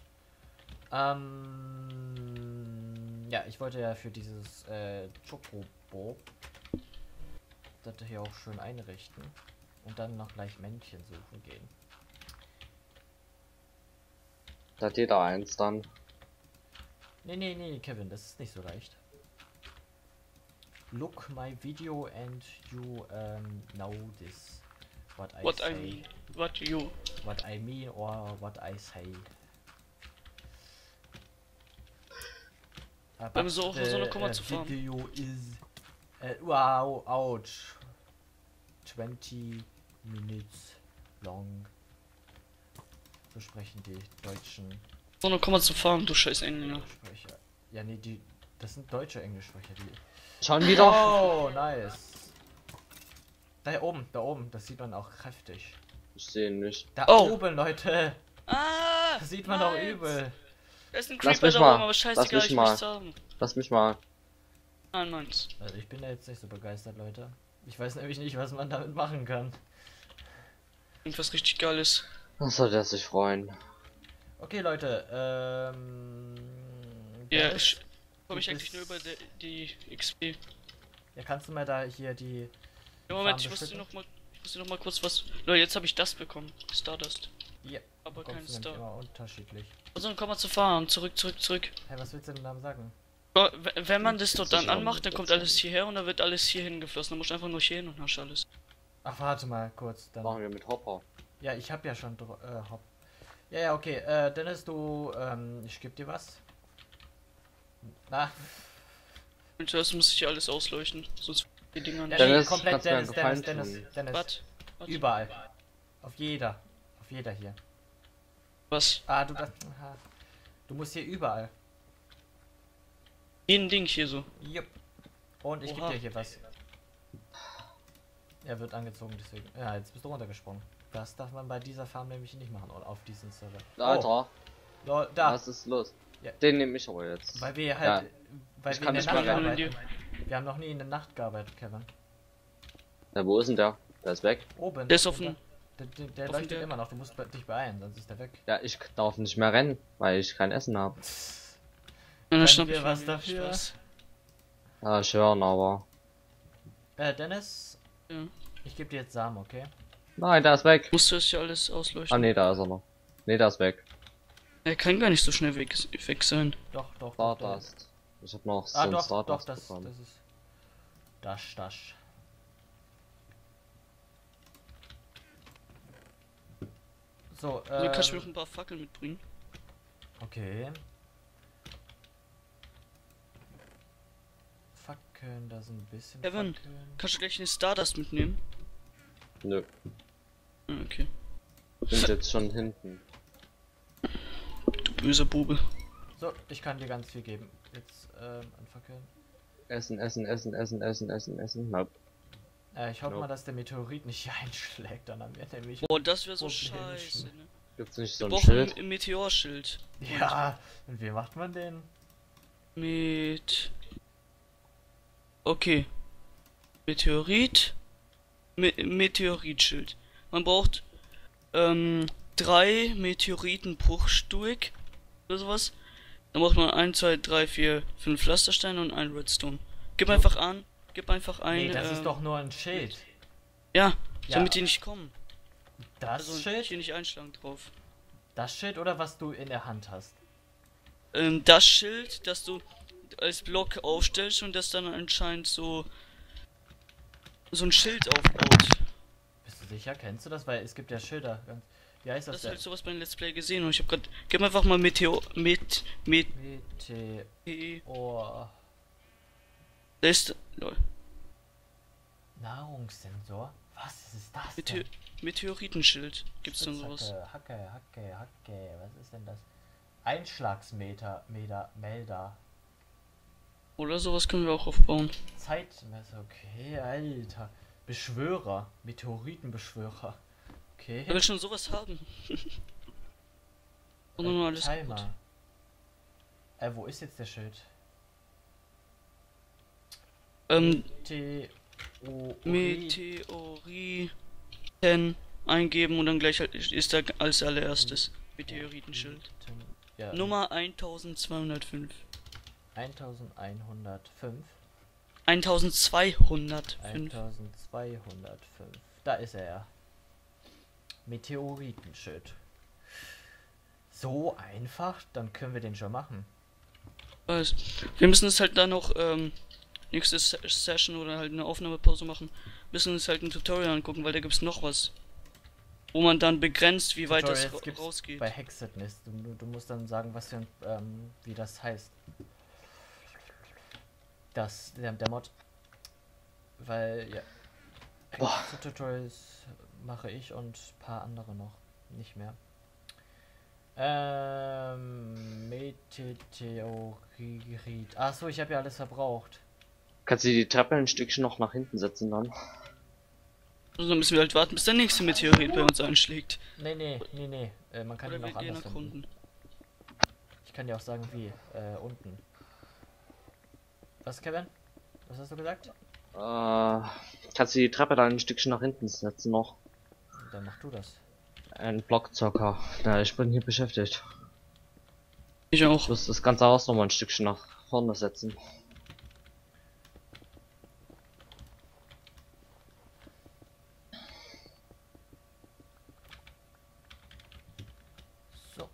Ja, ich wollte ja für dieses Chocobo das hier auch schön einrichten und dann noch gleich Männchen suchen gehen. Da hat jeder eins dann. Nee, Kevin, das ist nicht so leicht. Look my video and you know this. What I mean. What I mean or what I say. Wir haben so auch so eine Komma zu fahren. Video is wow, ouch. 20 minutes long. So sprechen die Deutschen So eine Komma zu fahren, du scheiß Engländer. Sprecher. Ja, nee, das sind deutsche Englischsprecher, die. Schon wieder? Oh, nice. Da oben, das sieht man auch kräftig. Ich sehe ihn nicht. Da Oh. oben, Leute. Ah! Das sieht man doch übel. Da ist ein Lass Creeper mich da mal. oben, aber scheißegal, Lass mich ich mal. möcht's haben. Lass mich mal. Nein, meins. Also ich bin da jetzt nicht so begeistert, Leute. Ich weiß nämlich nicht, was man damit machen kann. Irgendwas richtig Geiles. Was soll der sich freuen? Okay, Leute, Ja, Dennis, ich komme ich du eigentlich nur über bist- die XP. ja, kannst du mal da hier die... Ja, Moment, Farben ich musste bestücken? noch mal kurz was. Leute, jetzt habe ich das bekommen. Stardust. Ja, Aber kein bekommst du nämlich Star. immer unterschiedlich. Also dann komm mal zu fahren. Zurück. Hey, was willst du denn da sagen? Ja, wenn man das dort dann Sicher, anmacht, dann kommt das- alles hierher und dann wird alles hier hingeflossen. Dann musst du einfach nur hier hin und hast alles. Ach, warte mal kurz, dann... Machen wir mit Hopper. Ja, ich habe ja schon... Hopp. Ja, okay, Dennis, du, ich geb dir was. Na, Und zuerst muss ich hier alles ausleuchten. Sonst die Dinger ja, nicht. Dennis, nee, komplett kannst du mir einen Dennis, Gefallen Dennis. Was? Überall. Auf jeder hier. Was? Ah, du das. Aha. Du musst hier überall. Jeden Ding hier so. Jupp. Und ich gebe Oha. dir hier was. Er wird angezogen, deswegen. Ja, jetzt bist du runtergesprungen. Das darf man bei dieser Farm nämlich nicht machen, oder auf diesen Server. Alter, Oh, lol, da. was ist los? Ja. Den nehme ich aber jetzt. Weil wir halt. Ja. Weil Ich wir kann in der nicht mehr Nacht rennen. arbeiten. Wir haben noch nie in der Nacht gearbeitet, Kevin. Ja, wo ist denn der? Der ist weg. Oben. Der ist auf dem. Der auf leuchtet dem immer noch. Du musst dich beeilen, sonst ist der weg. Ja, ich darf nicht mehr rennen, weil ich kein Essen habe. Ja, Können dann schnapp wir ich was mir dafür? Spaß. Ja, schön, aber. Dennis, Ja. ich gebe dir jetzt Samen, okay? Nein, der ist weg. Musst du das hier alles Ah, ausleuchten? nee, da ist er noch. Nee, der ist weg. Er kann gar nicht so schnell weg sein. Doch, doch. Stardust. Ich hab noch so Ah, einen doch, Stardust das bekommen. ist. Das. So, Also kannst du mir noch ein paar Fackeln mitbringen? okay. Fackeln, da sind ein bisschen Kevin. Fackeln. Kannst du gleich eine Stardust mitnehmen? Nö, Ah, okay. sind jetzt schon hinten. Du böser Bube. So, ich kann dir ganz viel geben. Jetzt, an Fackeln. Essen, essen, essen, essen, essen, essen, essen. Nope. Ich hoffe Nope. mal, dass der Meteorit nicht hier einschlägt, dann haben wir nämlich. Boah, das wäre so Problemchen. scheiße. Ne? Gibt's nicht so Wir ein brauchen Schild? ein Meteorschild. Ja, und wie macht man den? Mit. Okay. Meteorit. Meteoritschild. Man braucht 3 Meteoritenbruchstück oder sowas. Dann braucht man 1, 2, 3, 4, 5 Pflastersteine und ein Redstone. Gib einfach an. Gib einfach ein. Nee, das ist doch nur ein Schild. Ja, Ja. damit die nicht kommen. Das Also Schild? hier nicht einschlagen drauf. Das Schild oder was du in der Hand hast? Das Schild, das du als Block aufstellst und das dann anscheinend so ein Schild aufbaut. Bist du sicher? Kennst du das? Weil es gibt ja Schilder. Wie heißt das Das ist denn? halt sowas beim Let's Play gesehen und ich hab grad. Gib einfach mal Meteor. Meteor. Da ist. Lol. Nahrungssensor? Was ist das Meteor, denn? Meteoritenschild. Gibt's denn sowas? Hacke. Was ist denn das? Einschlagsmeter, Melder. Oder sowas können wir auch aufbauen. Zeitmesser, okay, Alter. Beschwörer. Meteoritenbeschwörer. Okay. Er will schon sowas haben. Und nur alles gut. Timer. Wo ist jetzt der Schild? Meteoriten eingeben und dann gleich halt ist da als allererstes Meteoritenschild. Ja, Nummer 1205. 1105. 1205. 1205. Da ist er. Meteoritenschild. So einfach, dann können wir den schon machen. Weiß. Wir müssen es halt dann noch nächste Session oder halt eine Aufnahmepause machen. Müssen uns halt ein Tutorial angucken, weil da gibt's noch was. Wo man dann begrenzt, wie weit das Tutorials gibt's rausgeht. bei Hexedness. Du musst dann sagen, was für ein, wie das heißt. Der Mod. Weil, ja. Boah. Tutorials mache ich und ein paar andere noch. Nicht mehr. Meteorit. Achso, ich habe ja alles verbraucht. Kannst du die Treppe ein Stückchen noch nach hinten setzen dann? Also dann müssen wir halt warten, bis der nächste Meteorit bei uns einschlägt. Nee. Man kann Oder ihn wir auch gehen anders finden. erkunden. Ich kann dir auch sagen, wie. Unten. Was, Kevin? Was hast du gesagt? Kannst du die Treppe dann ein Stückchen nach hinten setzen noch? Dann mach du das. Ein Blockzocker. Ja, ich bin hier beschäftigt. Ich auch. Ich muss das ganze Haus noch mal ein Stückchen nach vorne setzen. So.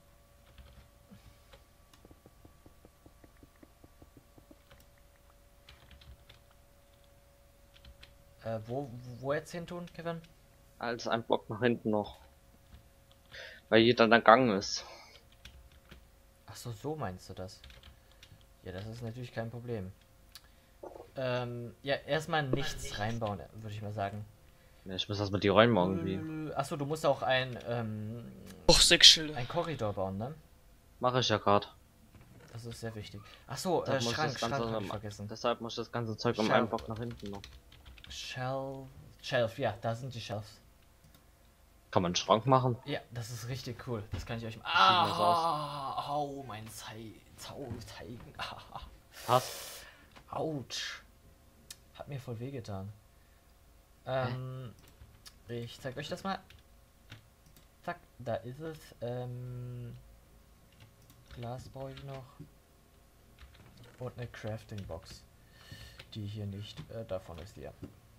Wo jetzt hin tun, Kevin? Als ein Block nach hinten noch. Weil jeder der Gang ist. Ach so meinst du das? Ja, das ist natürlich kein Problem. Ja, erstmal nichts reinbauen, würde ich mal sagen. Ja, ich muss erstmal die Räume irgendwie. Achso, du musst auch ein Och, 6 Schilder. Korridor bauen, ne? Mache ich ja gerade. Das ist sehr wichtig. Achso, Deshalb muss ich Schrank, das Ganze Schrank hab ich noch- vergessen. Deshalb muss ich das ganze Zeug um Shelf. einen Block nach hinten noch. Shelf, ja, da sind die Shelves. Kann man einen Schrank machen? Ja, das ist richtig cool. Das kann ich euch... sieht denn das Au, mein Zeigen. Passt. Autsch. Hat mir voll wehgetan. Ich zeig euch das mal. Zack, da ist es. Glas brauche ich noch. Und eine Crafting Box. Die hier nicht. Davon ist die ja.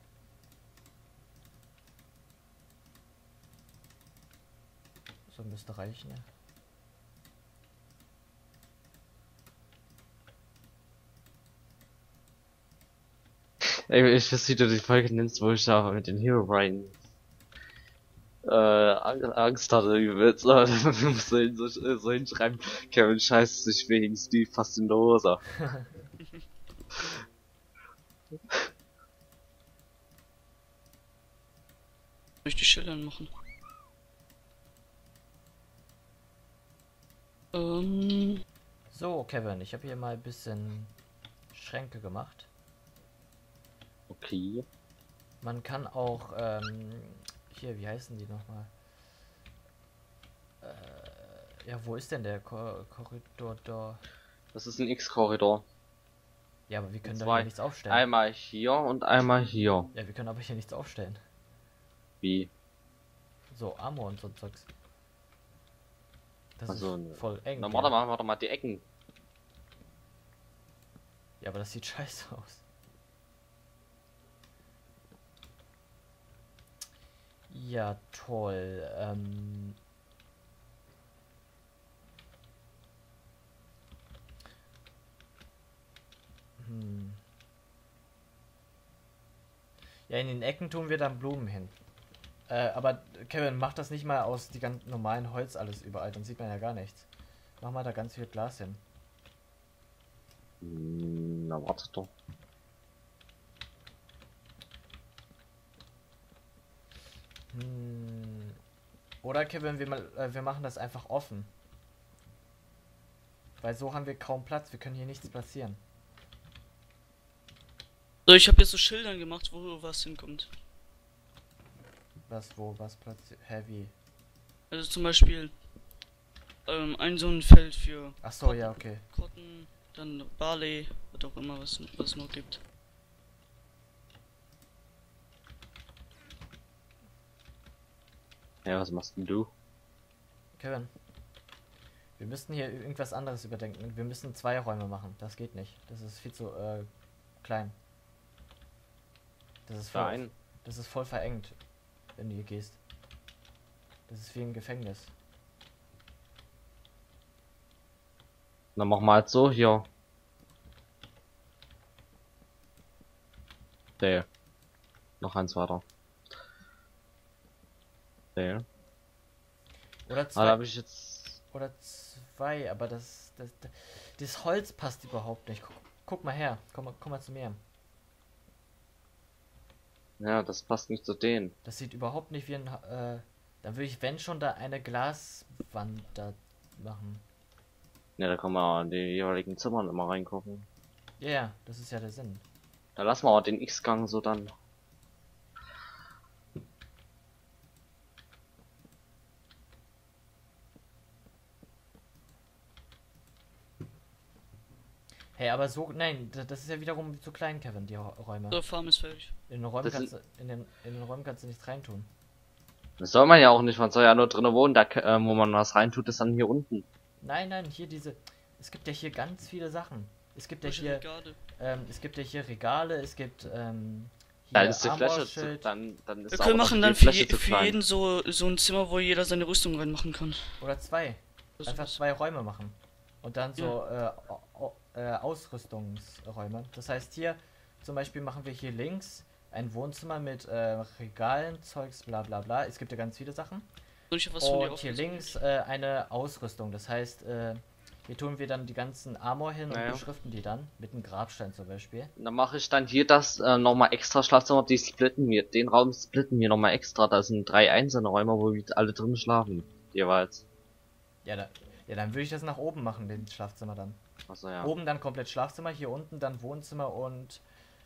So müsste reichen. Ne? Ey, ich weiß, wie du die Folge nennst, wo ich da mit den Herobrine Angst hatte übelst. Aber dann musst du so hinschreiben, Kevin scheißt sich wegen Steve fast in der Hose. Soll ich die Schilder machen? So, Kevin, ich habe hier mal ein bisschen Schränke gemacht. Okay. Man kann auch, hier, wie heißen die nochmal? Ja, wo ist denn der Korridor da? Das ist ein X-Korridor. Ja, aber wir können da Zwei. hier nichts aufstellen. Einmal hier und einmal hier. Ja, wir können aber hier nichts aufstellen. Wie? So, Armor und so Zeugs. Das Also, ist voll eng. Na, ja. warte mal die Ecken. Ja, aber das sieht scheiße aus. Ja, toll. Ja, in den Ecken tun wir dann Blumen hin. Aber Kevin, mach das nicht mal aus die ganz normalen Holz alles überall, dann sieht man ja gar nichts. Mach mal da ganz viel Glas hin. Na, warte doch. Oder Kevin, wir machen das einfach offen. Weil so haben wir kaum Platz, wir können hier nichts platzieren. So, ich habe jetzt so Schildern gemacht, wo was hinkommt. Was platziert? Heavy. Also zum Beispiel ein so ein Feld für Ach so, ja, okay. Cotton, dann Barley, was auch immer, was es noch gibt. Ja, was machst denn du? Kevin. Wir müssten hier irgendwas anderes überdenken. Wir müssen 2 Räume machen. Das geht nicht. Das ist viel zu klein. Das ist voll, Nein. das ist voll verengt, wenn du hier gehst. Das ist wie ein Gefängnis. Dann mach mal halt so hier. Der. Noch eins weiter. Der. Oder Ah, da 2. habe ich jetzt. Oder 2, aber das Holz passt überhaupt nicht. Guck mal her. Komm mal zu mir. Ja, das passt nicht zu denen. Das sieht überhaupt nicht wie ein... dann würde ich, wenn schon, da eine Glaswand da machen. Ja, da kann man in die jeweiligen Zimmern immer reingucken. Ja, yeah, das ist ja der Sinn. Da lassen wir auch den X-Gang so dann. Hey, aber so... Nein, das ist ja wiederum zu klein, Kevin, die Räume. So, Farm ist fertig. In den Räumen Das kannst du, in den Räumen kannst du nichts reintun. Das soll man ja auch nicht, man soll ja nur drinnen wohnen, da, wo man was reintut, ist dann hier unten. Nein, hier diese... Es gibt ja hier ganz viele Sachen. Es gibt ja Welche hier... Regale? Es gibt ja hier Regale, es gibt... Dann hier ist die Fläche Armorschild. dann ist Wir auch können noch machen die dann Fläche zu für klein. jeden so ein Zimmer, wo jeder seine Rüstung reinmachen kann. Oder 2. Das Einfach ist- 2 Räume machen. Und dann so Ausrüstungsräume. Das heißt hier, zum Beispiel machen wir hier links ein Wohnzimmer mit Regalen, Zeugs, bla bla bla. Es gibt ja ganz viele Sachen. Soll ich was von dir Und hier auflesen? links eine Ausrüstung. Das heißt, hier tun wir dann die ganzen Armor hin und Naja. beschriften die dann. Mit einem Grabstein zum Beispiel. Dann mache ich dann hier das nochmal extra Schlafzimmer, die splitten wir. Den Raum splitten wir nochmal extra. Da sind 3 einzelne Räume, wo wir alle drin schlafen. Jeweils. Ja, dann würde ich das nach oben machen, den Schlafzimmer dann. Achso, ja. Oben dann komplett Schlafzimmer, hier unten dann Wohnzimmer und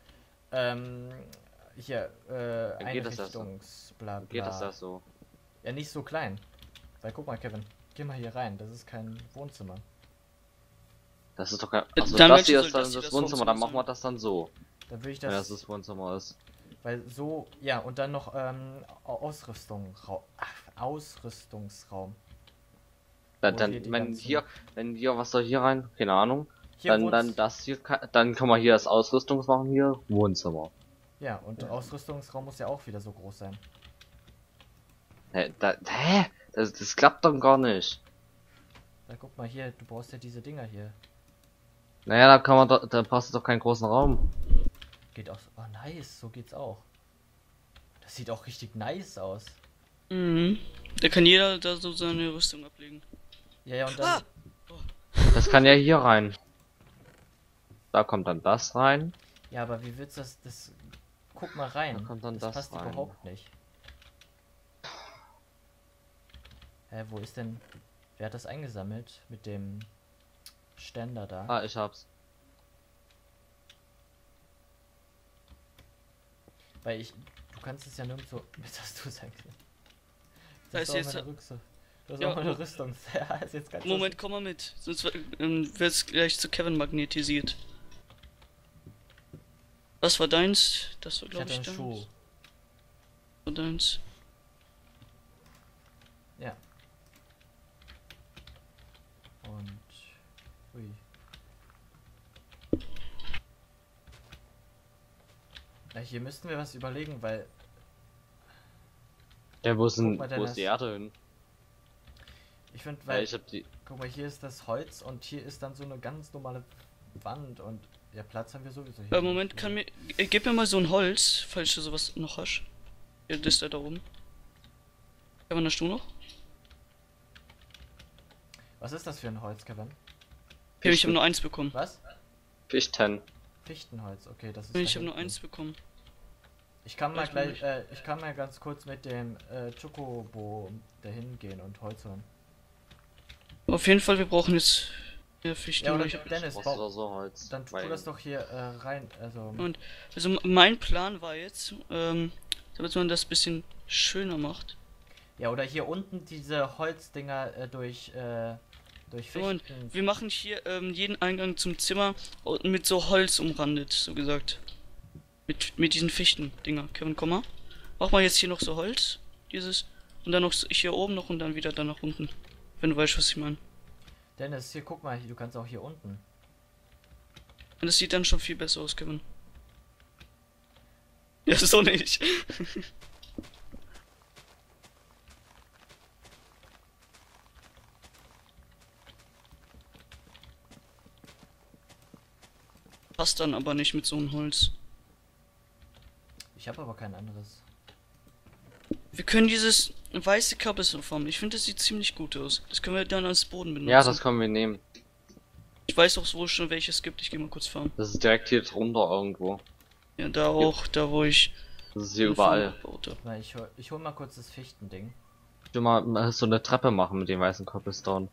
hier Dann geht das ja so. Einrichtungs-bla bla. Geht das da so? Ja, nicht so klein. Weil guck mal, Kevin, geh mal hier rein, das ist kein Wohnzimmer. Das ist doch kein... Achso, Dann das hier soll ist dann das hier das das Wohnzimmer, dann Wohnzimmer machen wir das dann so. Dann würde ich Wenn das, das das Wohnzimmer ist. weil so, ja, und dann noch Ausrüstungsraum. Dann, Wo dann wir die wenn ganzen- hier, was soll hier rein? Keine Ahnung. Hier Dann wohnst- das hier, dann kann man hier das Ausrüstungs machen, hier Wohnzimmer. Ja, und Ausrüstungsraum muss ja auch wieder so groß sein. Hä? Das klappt doch gar nicht. Da guck mal hier, du brauchst ja diese Dinger hier. Naja, da kann man doch, da passt doch keinen großen Raum. Geht auch. Oh, nice, so geht's auch. Das sieht auch richtig nice aus. Mhm. Da kann jeder da so seine Rüstung ablegen. Ja, ja, und dann. Das kann ja hier rein. Da kommt dann das rein. Ja, aber wie willst du das. Guck mal rein. Da kommt dann das passt rein. überhaupt nicht. Hä, wo ist denn. Wer hat das eingesammelt? Mit dem Ständer da. Ah, ich hab's. Weil ich. Du kannst es ja nirgendwo. Jetzt hast du es eigentlich. Da ist auch jetzt- meine Rüstung. Das ist Ja, auch meine oh. Rüstung. Ja, ist jetzt ganz Moment, komm mal mit. Sonst wird's gleich zu Kevin magnetisiert. Was war deins? Das war Ich glaube hatte ich einen deins. Schuh. War deins. Ja. Und. Ui. Ja, hier müssten wir was überlegen, weil. Ja, wo ist denn, Guck mal, wo ist die Dennis. Erde hin? Ich finde, Ja, weil. ich hab die. Guck mal, hier ist das Holz und hier ist dann so eine ganz normale Wand und ja, Platz haben wir sowieso hier. Moment, gib mir mal so ein Holz, falls du sowas noch hast. Ja, das da oben. Kevin, hast du noch? Was ist das für ein Holz, Kevin? Ja, ich habe nur eins bekommen. Was? Fichten. Fichtenholz, okay, das ist. Ich da habe nur hinten. eins bekommen. Ich kann mal Ich bin gleich, ich kann mal ganz kurz mit dem Chocobo dahin gehen und Holz holen. Auf jeden Fall, wir brauchen jetzt mehr Fichten. Ja, oder Ich- Dennis, Brauchst bau, du so Holz. dann tu Weil- das doch hier rein, also. Und also mein Plan war jetzt, damit man das bisschen schöner macht. Ja, oder hier unten diese Holzdinger durch Und Fichten. wir machen hier jeden Eingang zum Zimmer mit so Holz umrandet, so gesagt. Mit diesen Fichten-Dinger. Kevin, komm mal. Mach mal jetzt hier noch so Holz. Dieses. Und dann noch hier oben noch und dann wieder da nach unten. Wenn du weißt, was ich meine. Dennis, hier guck mal, du kannst auch hier unten. Und das sieht dann schon viel besser aus, Kevin. Ja, so nicht. Passt dann aber nicht mit so einem Holz. Ich habe aber kein anderes. Wir können dieses weiße Kabel formen. Ich finde, das sieht ziemlich gut aus. Das können wir dann als Boden benutzen. Ja, das können wir nehmen. Ich weiß auch, wo schon welches gibt. Ich gehe mal kurz farmen. Das ist direkt hier drunter irgendwo. Ja, da auch, da wo ich. Das ist hier überall. Gebaut hab. Na, ich hol mal kurz das Fichtending. Ich will mal so eine Treppe machen mit dem weißen Cobblestone.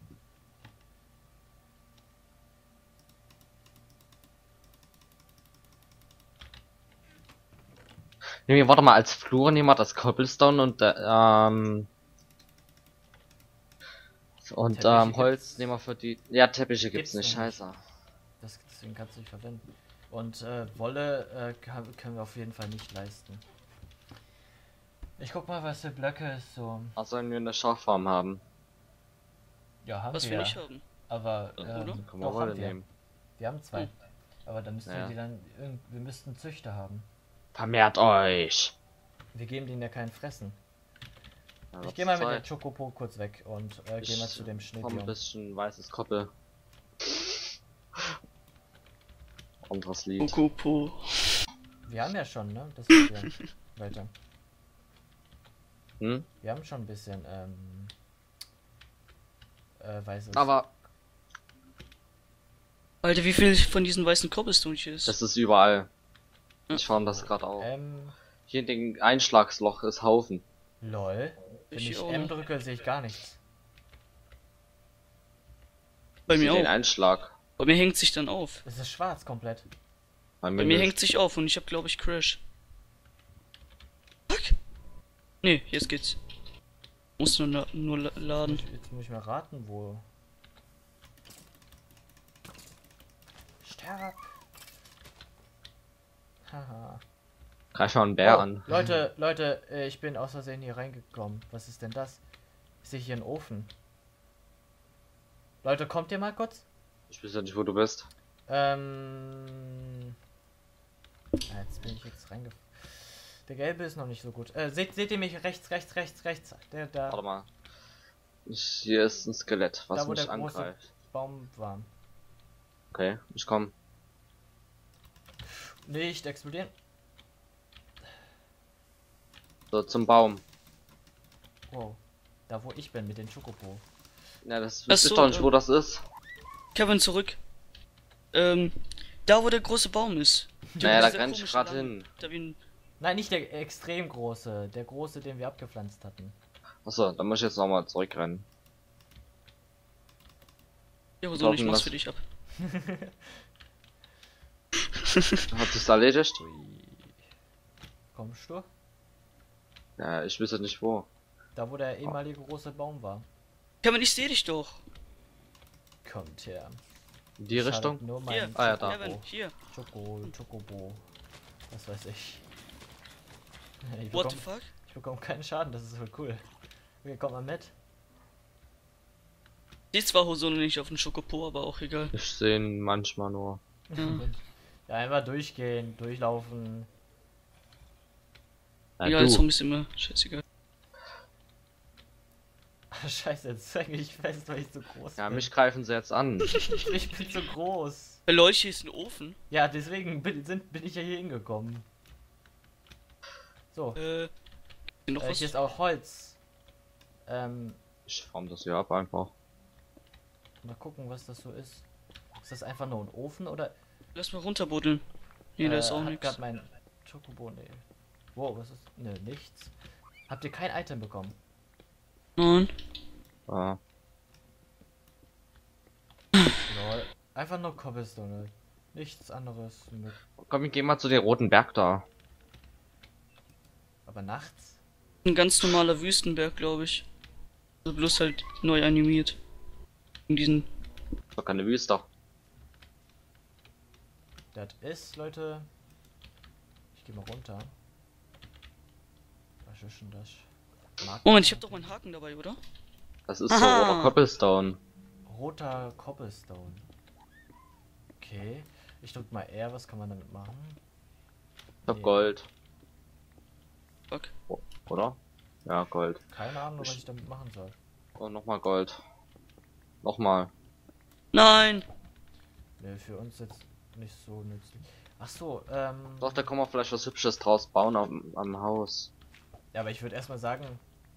Nehmen wir, warte mal, als Flur nehmen wir das Cobblestone und Teppiche Holz gibt's- nehmen wir für die. Ja, Teppiche gibt's gibt's nicht, noch nicht. scheiße. Deswegen kannst du nicht verwenden. Und Wolle können wir auf jeden Fall nicht leisten. Ich guck mal, was für Blöcke es so. Was sollen wir eine Schaffarm haben? Ja, haben Was wir wir ja. nicht haben. Aber Oder? Können wir doch, Wolle haben wir. nehmen. Wir haben zwei. Hm. Aber dann müssten Ja. wir die dann wir müssten Züchter haben. Vermehrt euch! Wir geben denen ja kein Fressen. Ja, Ich was gehe mal mit zwei? dem Chocopo kurz weg und gehe mal zu dem Komm, ein Schneebiom. bisschen weißes Koppel. Anderes Lied. Okopo. Wir haben ja schon, ne? Das ist ja weiter. Hm? Wir haben schon ein bisschen weißes. Aber Alter, wie viel von diesen weißen Cobblestone hier ist? das ist überall. Ja. Ich fand das gerade auch. M. Hier in dem Einschlagsloch ist Haufen. Lol. Wenn Ich ich auch M noch. drücke, sehe ich gar nichts. Bei Sieh mir den auch. Einschlag. Bei mir hängt sich dann auf. Es ist schwarz komplett. Bei mir hängt sich auf und ich habe glaube ich Crash. Fuck. Nee, jetzt geht's. Muss nur laden. Jetzt muss ich mal raten, wo. Sterb! Haha. Greif mal einen Bär Oh, an. Leute, ich bin aus Versehen hier reingekommen. Was ist denn das? Ich sehe hier einen Ofen. Leute, kommt ihr mal kurz? Ich weiß ja nicht, wo du bist. Jetzt bin ich jetzt reingefallen. Der gelbe ist noch nicht so gut. Seht ihr mich rechts? Der da. Warte mal. Hier ist ein Skelett, was Da, wo mich der große angreift. Baum war. Okay, ich komm. Nicht explodieren. So, zum Baum. Wow. Da wo ich bin mit den Chocobo. Ja, das Ach wisst so, ihr doch nicht, wo das ist. Kevin, zurück. Da wo der große Baum ist. Naja, da Dieser renn ich komische grad Lamm. hin. Da wie ein... Nein, nicht der extrem große. Der große, den wir abgepflanzt hatten. Achso, dann muss ich jetzt nochmal zurückrennen. Ja, so, ich Hoffen, mach's dass- für dich ab. Hat sich's erledigt? Ui. Kommst du? Ja, ich wüsste nicht wo. Da wo der ehemalige große Baum war. Kevin, ich sehe dich doch. Kommt her. In die Schadet Richtung? Nur Hier, mein Ah, ja, da. Kevin, hier. Chocobo. Was weiß ich. Ich What the bekomme fuck? keinen Schaden, das ist voll cool. Okay, komm mal mit. Sieht zwar Hosono nicht auf den Schokopo, aber auch egal. Ich sehe ihn manchmal nur. Ja. Ja, einfach durchgehen, durchlaufen. Ja, Egal, du. Zombies immer. Scheißegal. Scheiße, jetzt hänge ich fest, weil ich so groß Ja, bin. mich greifen sie jetzt an. Ich bin so groß. Bei Leuche ist ein Ofen. Ja, deswegen bin ich ja hier hingekommen. So, Noch was? hier ist auch Holz. Ich farm das hier ab einfach. Mal gucken, was das so ist. Ist das einfach nur ein Ofen oder? Lass mal runterbuddeln. Nee, da ist auch hat nichts. grad mein Chocobo, nee. Wow, was ist? Ne, nichts. Habt ihr kein Item bekommen? Nein. Ah, Lol. Einfach nur Cobblestone. Nichts anderes. Mit. komm, wir gehen mal zu dem roten Berg da. Aber nachts? Ein ganz normaler Wüstenberg, glaube ich. Also bloß halt neu animiert. In diesen. Doch keine Wüste. Das ist, Leute. Ich gehe mal runter. Was ist denn das? Moment, ich habe doch meinen Haken dabei, oder? Das ist so Aha. roter Cobblestone. Roter Cobblestone. Okay. Ich drück mal R, was kann man damit machen? Ich hab Nee. Gold. Fuck. Oder? Ja, Gold. Keine Ahnung, was ich damit machen soll. Und nochmal Gold. Nochmal. Nein! Ne, für uns jetzt nicht so nützlich. Ach so, Doch, da kann man vielleicht was Hübsches draus bauen am Haus. ja, aber ich würde erstmal sagen.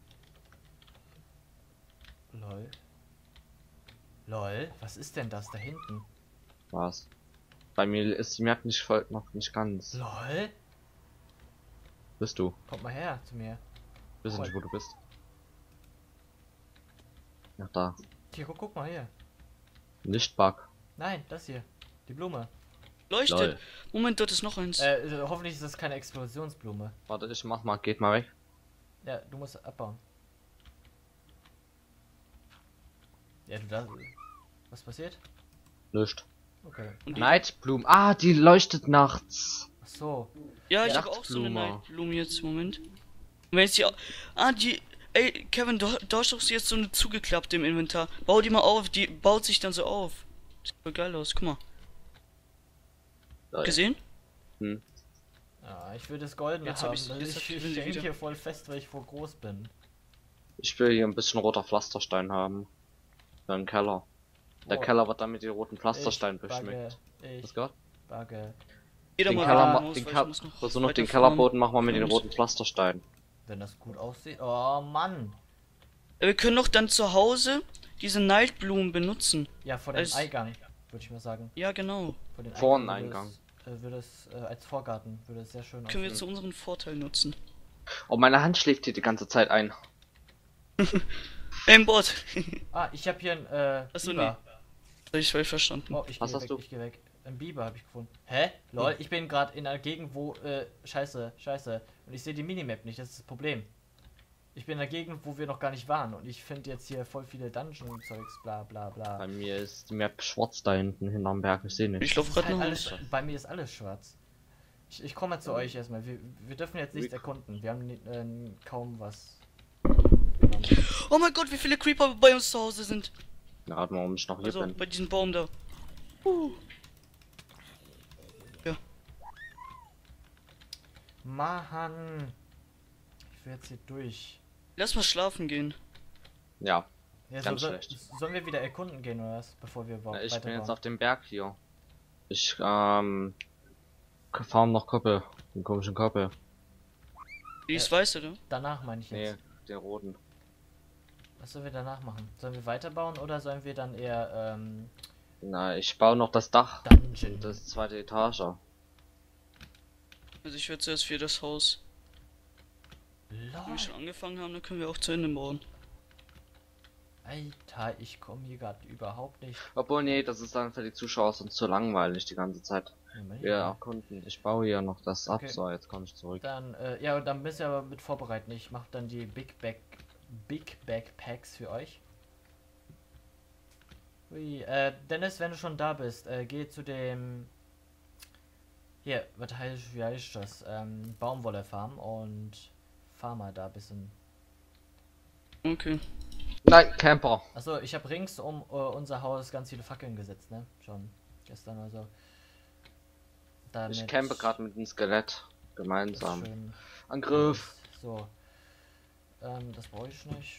Lol. Lol, was ist denn das da hinten? Was? Bei mir ist die Map nicht voll, noch nicht ganz. Lol? Bist du? Kommt mal her zu mir. Wissen nicht, wo du bist. Ja, da. Hier, guck mal hier. Lichtbug. Nein, das hier. Die Blume. Leuchtet! Lol. Moment, dort ist noch eins. Hoffentlich ist das keine Explosionsblume. Warte, ich mach mal, geht mal weg. Ja, du musst abbauen. Ja, du da. Was passiert? Nicht. Okay. Und die- Nightblume. Ah, die leuchtet nachts. Ach so. Ja, ich Ja, habe auch so eine Nachtblume. Nightblume jetzt. Moment. Und wenn jetzt die. Die. Ey, Kevin, du hast doch jetzt so eine zugeklappte im Inventar. Bau die mal auf, die baut sich dann so auf. Sieht voll geil aus, guck mal. Lol. Gesehen? Hm. Ja, ich will das Goldene Jetzt hab haben. ich's- weil jetzt hab ich ich sie hänge wieder. hier voll fest, weil ich voll groß bin. Ich will hier ein bisschen roter Pflasterstein haben. Für einen Keller. Der Oh, Keller wird dann mit den roten ich Pflastersteinen bugge, beschmückt. Ich Was gehört? bugge. Jeder Den mal Keller, rein, ma- raus, den weil Keller, ich muss noch versuch noch den weiter fahren. Kellerboden machen wir mit den Für uns. roten Pflastersteinen. Wenn das gut aussieht. Oh Mann. Wir können doch dann zu Hause diese Nightblumen benutzen. Ja, vor dem Als- Eingang, würde ich mal sagen. Ja, genau. Vor den Vor dem Eingang. Würde es als Vorgarten würde es sehr schön Können wir aussehen. zu unserem Vorteil nutzen. Oh, meine Hand schläft hier die ganze Zeit ein. Aimbot! Ah, ich habe hier ein Achso, Biber. Ich falsch verstanden. Oh, ich Was gehe hast weg, du? ich gehe weg. Ein Biber habe ich gefunden. Hä? Lol, ich bin gerade in einer Gegend, wo, scheiße. Und ich sehe die Minimap nicht, das ist das Problem. Ich bin in einer Gegend, wo wir noch gar nicht waren. Und ich finde jetzt hier voll viele Dungeon-Zeugs, bla bla bla. Bei mir ist die Map schwarz da hinten hinterm Berg, ich sehe Ich nicht. laufe Das ist gerade halt noch alles, raus. bei mir ist alles schwarz. Ich komme mal zu euch erstmal. Wir dürfen jetzt nichts erkunden. Wir haben kaum was. Oh mein Gott, wie viele Creeper bei uns zu Hause sind. Ja, warum ich noch hier Also, bin. bei diesem Baum da. Mann. Ich will jetzt hier durch. Lass mal schlafen gehen. Ja, Ja, Ganz schlecht. Sollen wir wieder erkunden gehen oder was? Bevor wir ich bin jetzt weiterbauen? auf dem Berg hier. Ich farm noch Koppel, den komischen Koppel. Die ist weiß, oder? Danach meine ich Nee, jetzt. den roten. Was sollen wir danach machen? Sollen wir weiterbauen oder sollen wir dann eher Na, ich baue noch das Dach. Dungeon? Das zweite Etage. Also ich werde zuerst für das Haus. Wenn wir Lol. schon angefangen haben, dann können wir auch zu Ende bauen. Alter, ich komme hier gerade überhaupt nicht. Obwohl, nee, das ist dann für die Zuschauer sonst zu langweilig die ganze Zeit. Moment. Wir erkunden. Ich baue hier noch das ab. Okay. So, jetzt komme ich zurück. Dann, ja, und dann müsst ihr aber mit vorbereiten. Ich mache dann die Big Backpacks für euch. Ui, Dennis, wenn du schon da bist, geh zu dem. Hier, wie heißt das? Baumwolle Farm und fahr mal da ein bisschen. Okay. Nein, Camper. Achso, ich habe rings um unser Haus ganz viele Fackeln gesetzt, ne? Schon gestern also. Damit Ich campe gerade mit dem Skelett. Gemeinsam. schön Angriff. so. Das brauche ich nicht.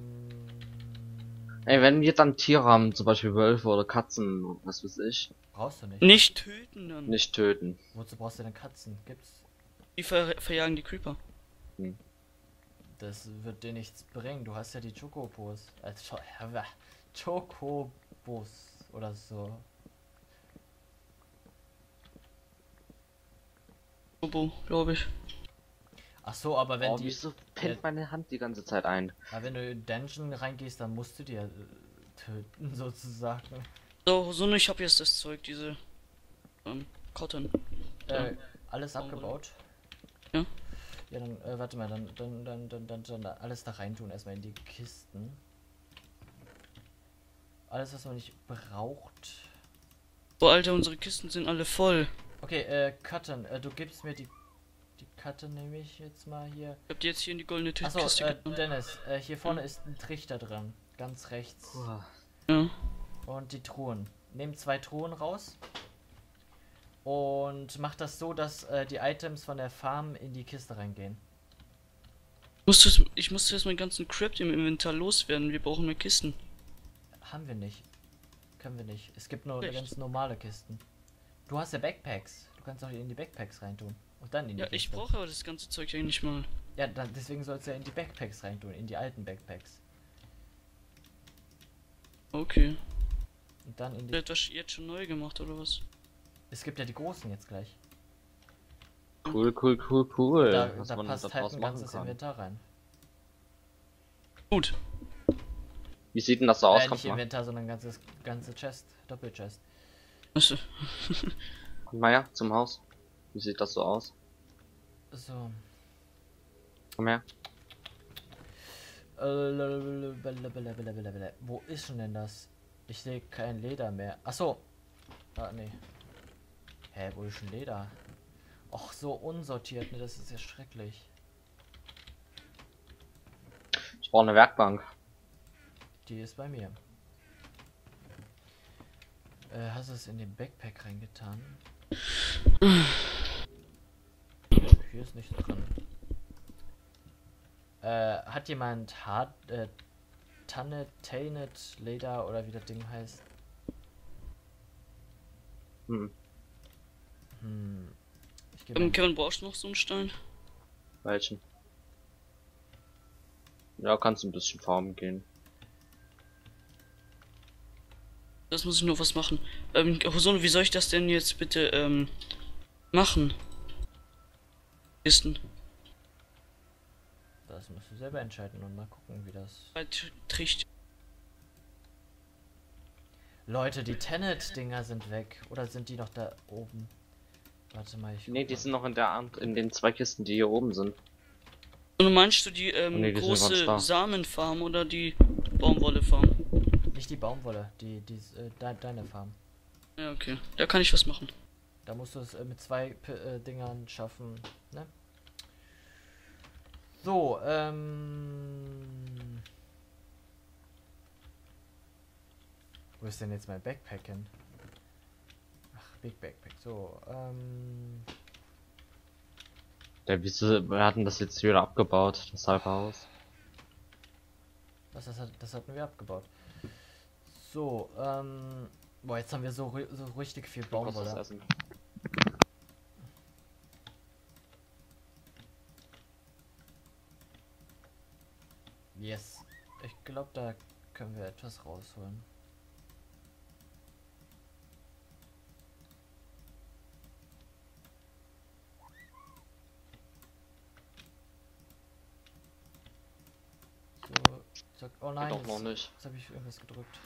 Ey, wenn wir dann Tiere haben, zum Beispiel Wölfe oder Katzen, was weiß ich, Brauchst du nicht. Nicht töten dann. nicht töten. Wozu brauchst du denn Katzen? Gibt's? Die verjagen die Creeper. Das wird dir nichts bringen. Du hast ja die Chocobos. Chocobos oder so. Bobo, glaube ich. Ach so, aber wenn Oh, die. wieso pennt meine Hand die ganze Zeit ein? Aber wenn du in Dungeon reingehst, dann musst du dir töten, sozusagen. So, ich habe jetzt das Zeug, diese Cotton. Alles Baumwolle. abgebaut. Ja. Ja, dann, warte mal, dann alles da reintun, erstmal in die Kisten. Alles, was man nicht braucht. Oh Alter, unsere Kisten sind alle voll. Okay, Cotton, du gibst mir die Karte, nehme ich jetzt mal hier. Ich hab die jetzt hier in die goldene Achso, Kiste getan. Dennis, hier vorne ist ein Trichter drin. Ganz rechts. Ja. Und die Truhen. Nehm 2 Truhen raus. Und mach das so, dass die Items von der Farm in die Kiste reingehen. Ich musste jetzt meinen ganzen Crap im Inventar loswerden. Wir brauchen mehr Kisten. Haben wir nicht. Können wir nicht. Es gibt nur Echt? ganz normale Kisten. Du hast ja Backpacks. Du kannst auch in die Backpacks reintun. Und dann in die Ja, ich Kiste. brauche aber das ganze Zeug eigentlich mal. Ja, deswegen sollst du ja in die Backpacks reintun. In die alten Backpacks. Okay. Und dann in die... Wird das jetzt schon neu gemacht oder was? Es gibt ja die großen jetzt gleich. Cool. Da was passt man halt daraus ein machen ganzes kann. Inventar rein. Gut. Wie sieht denn das so aus? Nicht Kommt mal. Inventar, sondern ganze Chest. Doppelchest. Also, Komm mal her zum Haus. Wie sieht das so aus? So. Komm her. Wo ist denn das? Ich sehe kein Leder mehr. Achso. Ah, nee. Hä, wo ist denn Leder? Och, so unsortiert, ne? Das ist ja schrecklich. Ich brauche eine Werkbank. Die ist bei mir. Hast du es in den Backpack reingetan? Hier ist nichts drin. Hat jemand Tainted Leder oder wie das Ding heißt? Hm. Ich gebe Kevin, brauchst du noch so einen Stein? Welchen? Ja, kannst ein bisschen farmen gehen. Das muss ich nur was machen. Hosono, wie soll ich das denn jetzt bitte, machen? Kisten. Das musst du selber entscheiden und mal gucken, wie das. Tricht. Leute, die Tenet-Dinger sind weg. Oder sind die noch da oben? Warte mal, ich. Nee, guck die mal. sind noch in den 2 Kisten, die hier oben sind. Und meinst du die Nee, die sind ganz große da. Samenfarm oder die Baumwollefarm? Nicht die Baumwolle, deine Farm. Ja, okay. Da kann ich was machen. Da musst du es mit 2 Dingern schaffen, ne? So, wo ist denn jetzt mein Backpack hin? Ach, Big Backpack. So, Ja, wieso, wir hatten das jetzt wieder abgebaut, das halbe Haus. das hatten wir abgebaut. So, boah, jetzt haben wir so richtig viel Du kannst das Baumwolle. essen. Yes. Ich glaube, da können wir etwas rausholen. So, zack. Oh nein, Geht doch noch nicht. jetzt habe ich irgendwas gedrückt.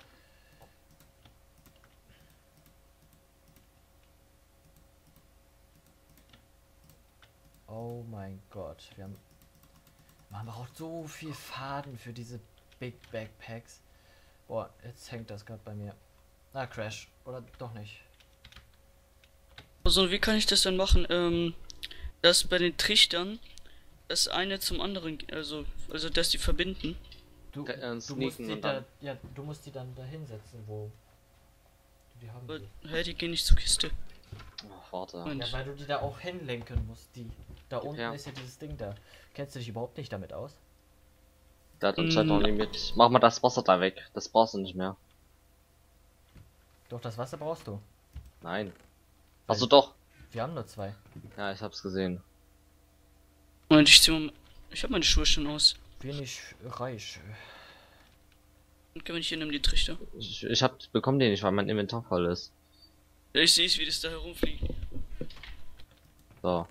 Oh mein Gott, man braucht so viel Faden für diese Big Backpacks. Boah, jetzt hängt das gerade bei mir. Ah, Crash. Oder doch nicht. Also, wie kann ich das denn machen? Dass bei den Trichtern das eine zum anderen, also dass die verbinden. Du, Du musst sneaken die und da, dann. ja, du musst die dann da hinsetzen, wo du die haben Aber, willst. hä, die gehen nicht zur Kiste. Ach, warte. Moment. Ja, weil du die da auch hinlenken musst. Da unten Ja. ist ja dieses Ding da. Kennst du dich überhaupt nicht damit aus? Der hat anscheinend noch nie mit. Mach mal das Wasser da weg. Das brauchst du nicht mehr. Doch, das Wasser brauchst du. Nein. Also doch. Wir haben nur 2. Ja, ich hab's gesehen. Moment, ich habe meine Schuhe schon aus. Wenig reich. Und kann ich hier nimm die Trichter. Ich bekomme den nicht, weil mein Inventar voll ist. Ja, ich sehe es, wie das da herumfliegt. So.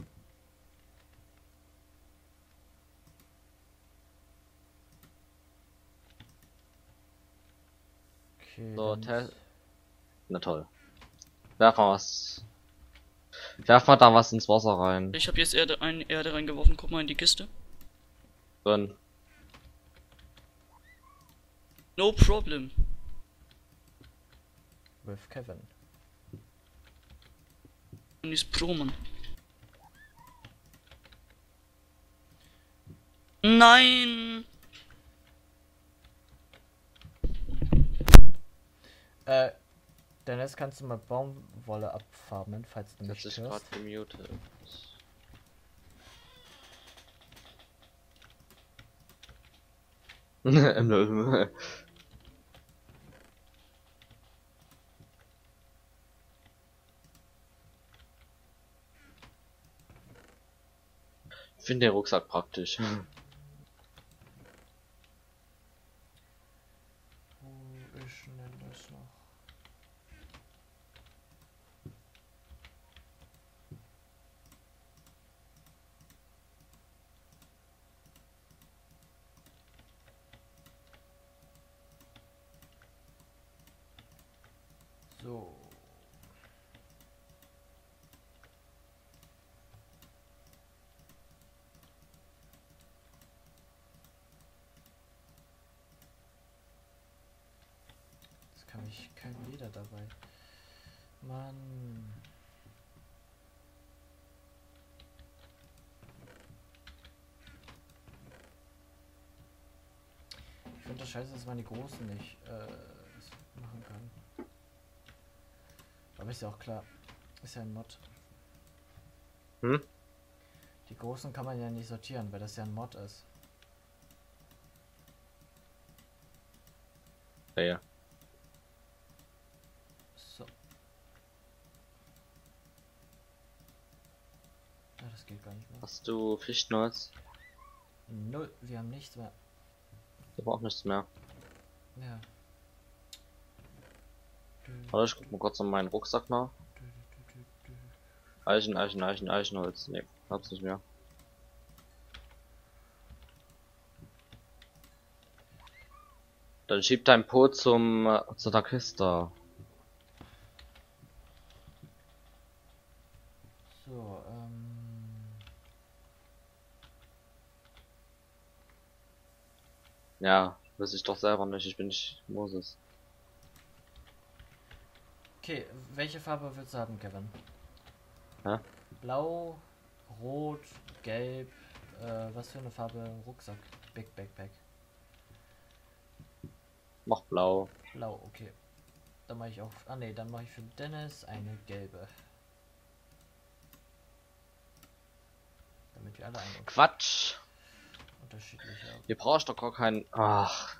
Okay. So, dann- na toll. Werf mal was. Werf mal da was ins Wasser rein. Ich habe jetzt Erde reingeworfen. Guck mal in die Kiste. Drin. No problem. With Kevin. Und ist Pro, Mann. Nein! Dennis, kannst du mal Baumwolle abfarmen, falls du Das mich ist gerade hörst? gemutet. Ich finde den Rucksack praktisch. Wo ist denn das noch? So. Jetzt kann ich kein Leder dabei. Mann. Ich finde das scheiße, dass man die Großen nicht das machen kann. Aber ist ja auch klar. Ist ja ein Mod. Hm? Die Großen kann man ja nicht sortieren, weil das ja ein Mod ist. Ja, ja. So. Ja, das geht gar nicht mehr. Hast du Fischnuss? Null, wir haben nichts mehr. Ich brauch nichts mehr. Ja. Warte, ich guck mal kurz an meinen Rucksack nach. Eichenholz. Ne, hab's nicht mehr. Dann schieb dein Po zu der Kiste. So, Ja, weiß ich doch selber nicht, ich bin nicht Moses. okay, welche Farbe willst du haben, Kevin? Hä? Blau, Rot, Gelb, was für eine Farbe? Rucksack, Big Backpack. Mach blau. Blau, okay. Dann mache ich auch, dann mache ich für Dennis eine gelbe. Damit wir alle eine Quatsch! unterschiedliche haben. Hier brauchst du doch gar keinen. Ach.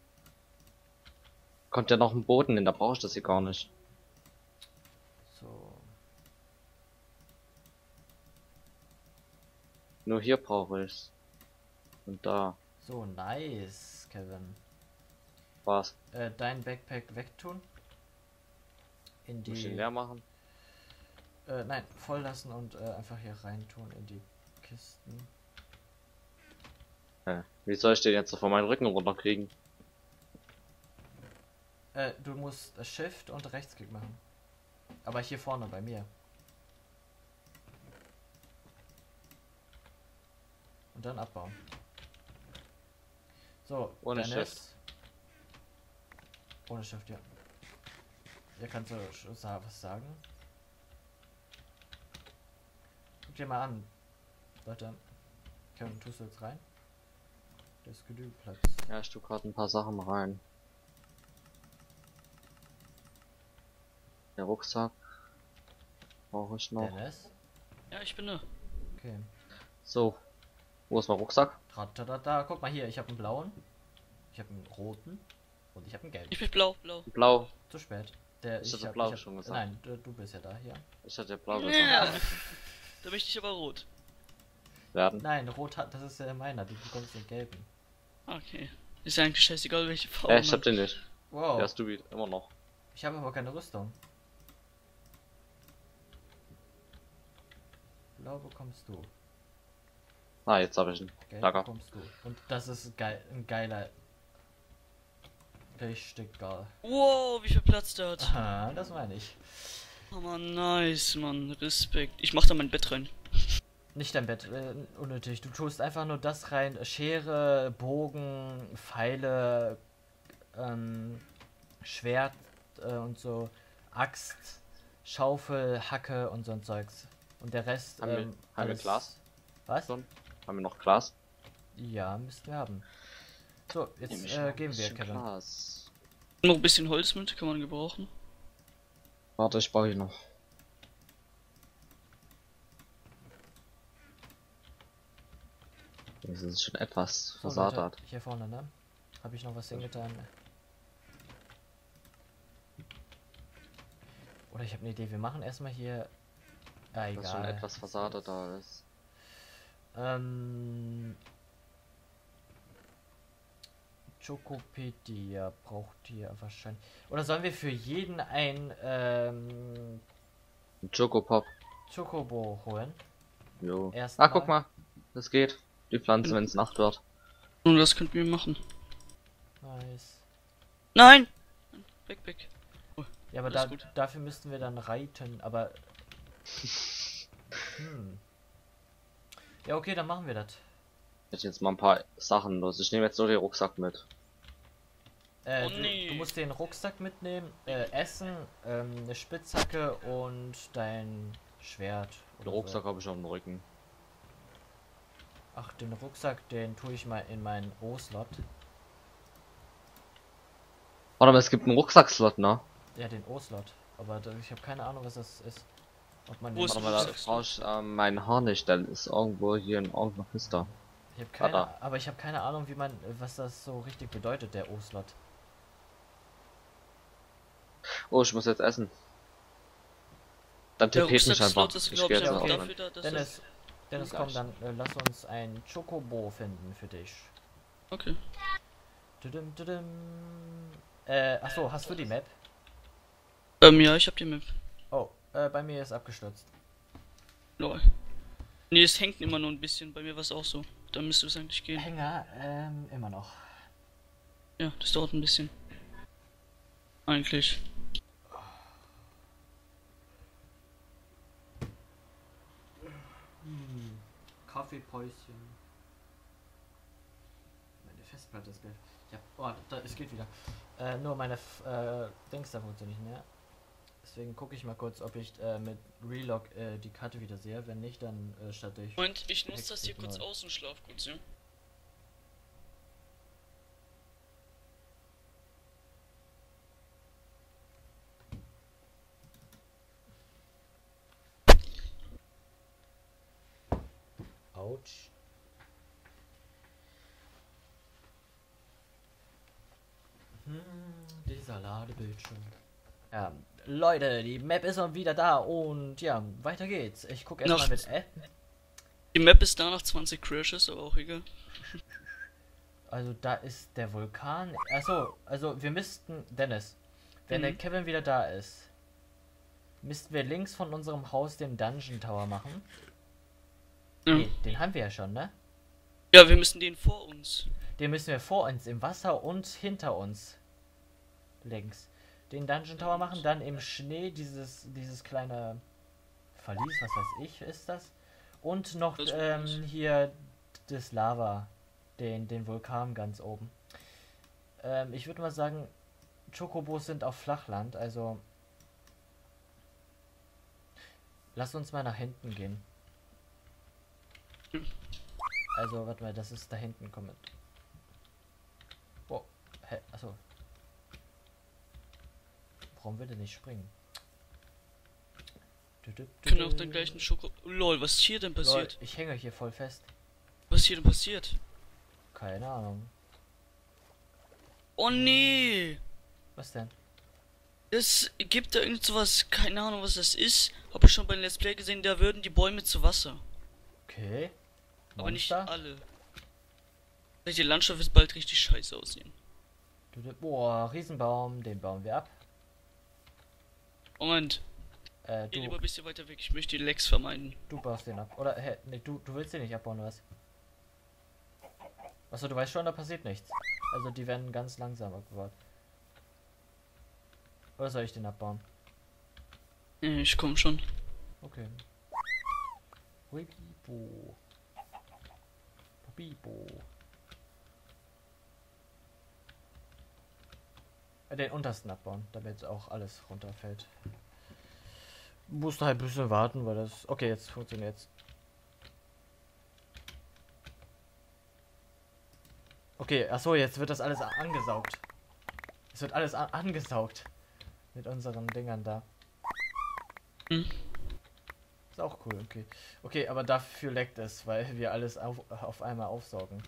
Kommt ja noch ein Boden hin, da brauchst du das hier gar nicht. So, Nur hier brauche ich's. Und da. so, nice, Kevin. Was? Dein Backpack wegtun. In Muss ich die, den leer machen? nein, voll lassen und einfach hier rein tun in die Kisten. Hä? Wie soll ich den jetzt so von meinem Rücken runterkriegen? Du musst Shift und Rechtsklick machen. Aber hier vorne bei mir. Und dann abbauen. So, Ohne Dennis. Shift. Ohne Shift, ja. Hier kannst du was sagen. Guck dir mal an. Leute, Kevin, tust du jetzt rein? Da ist genügend Platz. Ja, ich tu gerade ein paar Sachen rein. Der Rucksack brauche ich noch. Dennis? Ja, ich bin da. Okay. So, wo ist mein Rucksack? Da, guck mal hier, ich habe einen blauen, ich habe einen roten und ich habe einen gelben. Ich bin blau, blau. Blau. Zu spät. Ich hatte blau schon gesagt. Nein, du bist ja da hier. Ich hatte blau Ja. gesagt. Da möchte ich aber rot. Werden. Nein, rot hat, das ist ja meiner, du bekommst den gelben. Okay. Ist ja eigentlich scheißegal, welche Farbe. Ich hab den nicht. Wow. Der hast du immer noch. Ich habe aber keine Rüstung. Blau bekommst du. Ah, jetzt habe ich ihn. Gelb Danke. bekommst du. Und das ist geil, ein geiler. Richtig geil. Wow, wie viel Platz der hat. Aha, das meine ich. Oh man, nice, Mann. Respekt. Ich mach da mein Bett rein. Nicht dein Bett, unnötig. Du tust einfach nur das rein. Schere, Bogen, Pfeile, Schwert und so. Axt, Schaufel, Hacke und so ein Zeugs. Und der Rest, Haben wir alles. Glas? Was? Schon? Haben wir noch Glas? Ja, müssten wir haben. So, jetzt Nehm ich noch ein gehen wir, bisschen Kevin. Glas. Noch ein bisschen Holz mit, kann man gebrauchen. Warte, ich baue hier noch. Das ist schon etwas So, versatert. Leute, hier vorne, ne? Habe ich noch was hingetan? Oder ich habe eine Idee. Wir machen erstmal hier. Ah, Das schon egal. etwas versatert da ist. Chocopedia braucht ihr wahrscheinlich. Oder sollen wir für jeden ein Ein Chocopop. Chocobo holen? Jo. Erstmal. Ah, guck mal. Das geht. Die Pflanze, wenn es Nacht wird. Und das könnten wir machen. Nice. Nein! Backpack. Ja, aber Alles gut. dafür müssten wir dann reiten, aber. Ja, okay, dann machen wir das. Ich jetzt mal ein paar Sachen los. Ich nehme jetzt nur den Rucksack mit. Oh Du, nee. du musst den Rucksack mitnehmen, Essen, eine Spitzhacke und dein Schwert. Den Rucksack habe ich auf dem Rücken. Ach, den Rucksack, den tue ich mal in meinen O-Slot. Warte mal, es gibt einen Rucksackslot, ne? Ja, den O-Slot. Aber ich habe keine Ahnung, was das ist. Ob man Wo den ist Warte mal, da Rucksackslot? brauche ich mein Haar nicht. Der ist irgendwo hier in irgendeiner Kiste. Ich habe keine, da. aber ich habe keine Ahnung, wie man, was das so richtig bedeutet, der O-Slot. Oh, ich muss jetzt essen. Dann Der tippet mich einfach. Rucksackslot ist, Ich glaube gehe ich, jetzt einfach noch dafür da, dass Dennis, Dennis, komm, gleich. dann lass uns ein Chocobo finden für dich. Okay. Tudum, tudum. Achso, hast du die Map? Ja, ich hab die Map. Oh, bei mir ist abgestürzt. Lol. Nee, es hängt immer nur ein bisschen. Bei mir war es auch so. Da müsste es eigentlich gehen. Hänger, immer noch. Ja, das dauert ein bisschen. Eigentlich. Kaffeepäuschen. Meine Festplatte ist gleich. Ja, oh, da, es geht wieder. Nur meine Dings da funktioniert nicht mehr. Deswegen gucke ich mal kurz, ob ich mit Relog die Karte wieder sehe. Wenn nicht, dann starte ich. Moment, ich nutze das hier Exit kurz neu. aus und schlaf kurz, ja? Autsch. Dieser Ladebildschirm. Ja, Leute, die Map ist noch wieder da und ja, weiter geht's. Ich gucke erstmal mit Die Map ist da nach 20 Crashes, aber auch egal. Also da ist der Vulkan. Achso, also wir müssten, Dennis, wenn der Kevin wieder da ist, müssten wir links von unserem Haus den Dungeon Tower machen. Ja. Nee, den haben wir ja schon, ne? Ja, wir müssen den vor uns. Den müssen wir vor uns im Wasser und hinter uns. Links. Den Dungeon Tower machen, dann im Schnee dieses kleine Verlies, was weiß ich, ist das. Und noch hier das Lava, den Vulkan ganz oben. Ich würde mal sagen, Chocobos sind auf Flachland, also lass uns mal nach hinten gehen. Also, warte mal, das ist da hinten, komm mit. Oh, hä, achso. Warum will der nicht springen? Können auch den gleichen Schoko... Lol, was ist hier denn passiert? Lol, ich hänge hier voll fest. Was ist hier denn passiert? Keine Ahnung. Oh nee! Was denn? Es gibt da irgend sowas, keine Ahnung was das ist. Hab ich schon bei Let's Play gesehen, da würden die Bäume zu Wasser. Okay. Aber nicht Monster? alle. Die Landschaft wird bald richtig scheiße aussehen. Boah, Riesenbaum, den bauen wir ab. Moment, geh Du, lieber ein bisschen weiter weg, ich möchte die Lecks vermeiden. du baust den ab. Oder, hä, nee, du willst den nicht abbauen, was? Achso, du weißt schon, da passiert nichts. Also die werden ganz langsam abgebaut. Oder soll ich den abbauen? Ich komm schon. Okay. Huibibo. Bibo. Den untersten abbauen, damit auch alles runterfällt. Musst halt ein bisschen warten, weil das... Okay, jetzt funktioniert's. Okay, achso, jetzt wird das alles angesaugt. Es wird alles angesaugt. Mit unseren Dingern da. Hm. Ist auch cool, okay. Okay, aber dafür leckt es, weil wir alles auf einmal aufsaugen.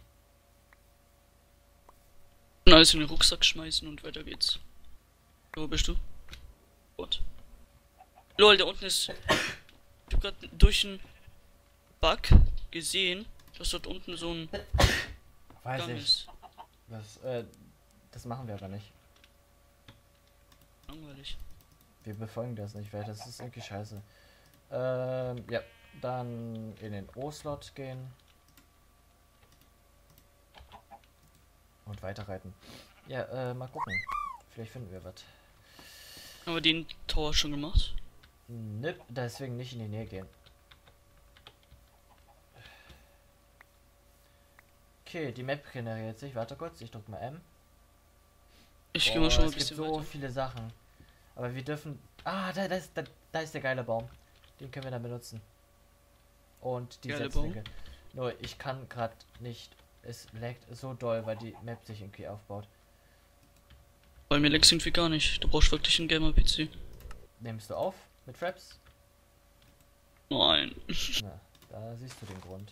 Und alles in den Rucksack schmeißen und weiter geht's. Wo bist du? Gott. Lol, da unten ist... Ich hab grad durch einen Bug gesehen, dass dort unten so ein Weiß Gang ich. ist. Das machen wir aber nicht. Langweilig. Wir befolgen das nicht, weil das ist irgendwie scheiße. Ja, dann in den O-Slot gehen. Und weiterreiten. Ja, mal gucken. Vielleicht finden wir was. Haben wir den Tower schon gemacht? Nip, deswegen nicht in die Nähe gehen. Okay, die Map generiert sich. Warte kurz, ich drück mal M. Ich gehe mal schon mal Es ein gibt bisschen so weiter. viele Sachen. Aber wir dürfen... Ah, da ist der geile Baum. Den können wir dann benutzen. Und die Geile Setzlinge. Nur, ich kann gerade nicht... Es laggt so doll, weil die Map sich irgendwie aufbaut. Bei mir längst irgendwie gar nicht. Du brauchst wirklich einen Gamer-PC. Nimmst du auf mit Fraps? Nein. Na, da siehst du den Grund.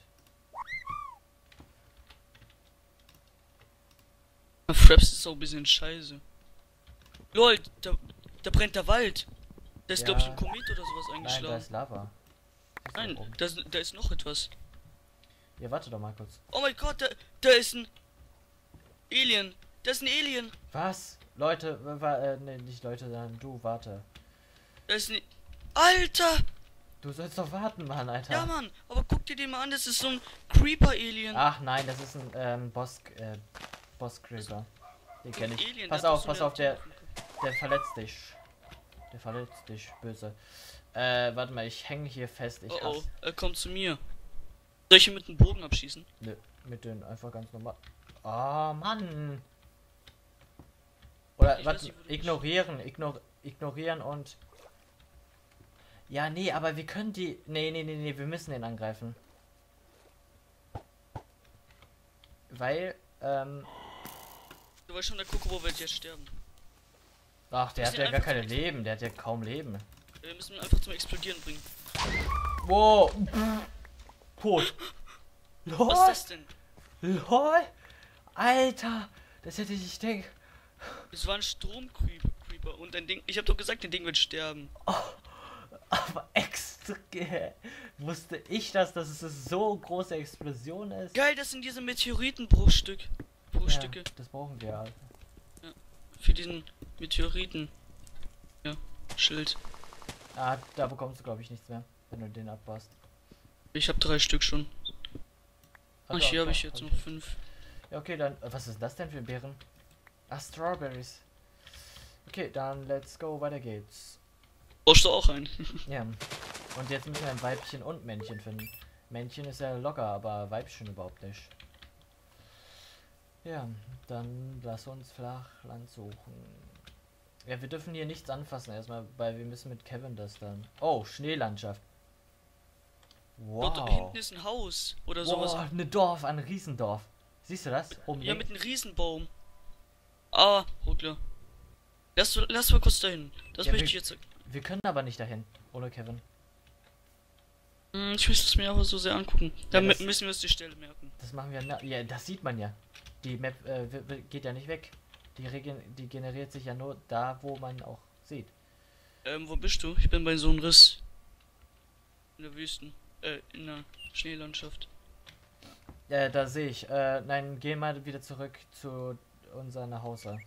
Fraps ist auch ein bisschen scheiße. Lol, da brennt der Wald. Da ist, Ja. glaube ich, ein Komet oder sowas Nein, da eingeschlagen. ist Lava. Siehst du Nein, da oben? da ist noch etwas. Ja, warte doch mal kurz. Oh mein Gott, da ist ein Alien. Da ist ein Alien. Was? Leute, ne, nicht Leute, sondern du, warte. Da ist ein... Alter! Du sollst doch warten, Mann, Alter. Ja, Mann. Aber guck dir den mal an. Das ist so ein Creeper-Alien. Ach nein, das ist ein Boss Creeper. Den kenne ich. Alien, Pass der hat auf, doch pass so auf, eine- der verletzt dich. Der verletzt dich, böse. Warte mal, ich hänge hier fest. Ich Oh oh, hasse. er kommt zu mir. Soll ich ihn mit dem Bogen abschießen? Nö, mit den einfach ganz normal. Oh Mann. Oder Ich weiß warte, nicht, wo du ignorieren und. Ja, nee, aber wir können die. Nee, wir müssen den angreifen. Weil, Du weißt schon, der Kokobo wird jetzt sterben. ach, der Müssen hat wir ja gar einfach keine zum Leben, der hat ja kaum Leben. Wir müssen ihn einfach zum Explodieren bringen. Wow. Tot. LOL. Was ist das denn? LOL. Alter, das hätte ich nicht denken. Es war ein Stromcreeper und ein Ding. Ich habe doch gesagt, ein Ding wird sterben. Aber extra wusste ich das, dass es so große Explosion ist. Geil, das sind diese Meteoritenbruchstücke. Bruchstücke. Ja, das brauchen wir. Alter. Für diesen Meteoriten. Ja, Schild. Ah, da bekommst du glaube ich nichts mehr, wenn du den abbaust. Ich habe 3 Stück schon. Ach, Also, hier habe ich doch, jetzt hab noch 5. Ja, okay, dann. Was ist das denn für Beeren? Ah, Strawberries. Okay, dann let's go, weiter geht's. Brauchst du auch einen? Ja. Und jetzt müssen wir ein Weibchen und Männchen finden. Männchen ist ja locker, aber Weibchen überhaupt nicht. Ja, dann lass uns Flachland suchen. Ja, wir dürfen hier nichts anfassen erstmal, weil wir müssen mit Kevin das dann. Oh, Schneelandschaft. Dort Wow. hinten ist ein Haus oder sowas. Wow, ein Dorf, ein Riesendorf. Siehst du das? Oben Ja, links? mit einem Riesenbaum. Ah, Ruckler. Lass mal kurz dahin. Das Ja, möchte ich jetzt. Wir können aber nicht dahin, ohne Kevin. Ich möchte es mir aber so sehr angucken. Dann das- müssen wir uns die Stelle merken. Das machen wir. Ja, das sieht man ja. Die Map geht ja nicht weg. Die generiert sich ja nur da, wo man auch sieht. Wo bist du? Ich bin bei so einem Riss. In der Wüsten. In der Schneelandschaft. Da sehe ich. Nein, geh mal wieder zurück zu unserem Hause.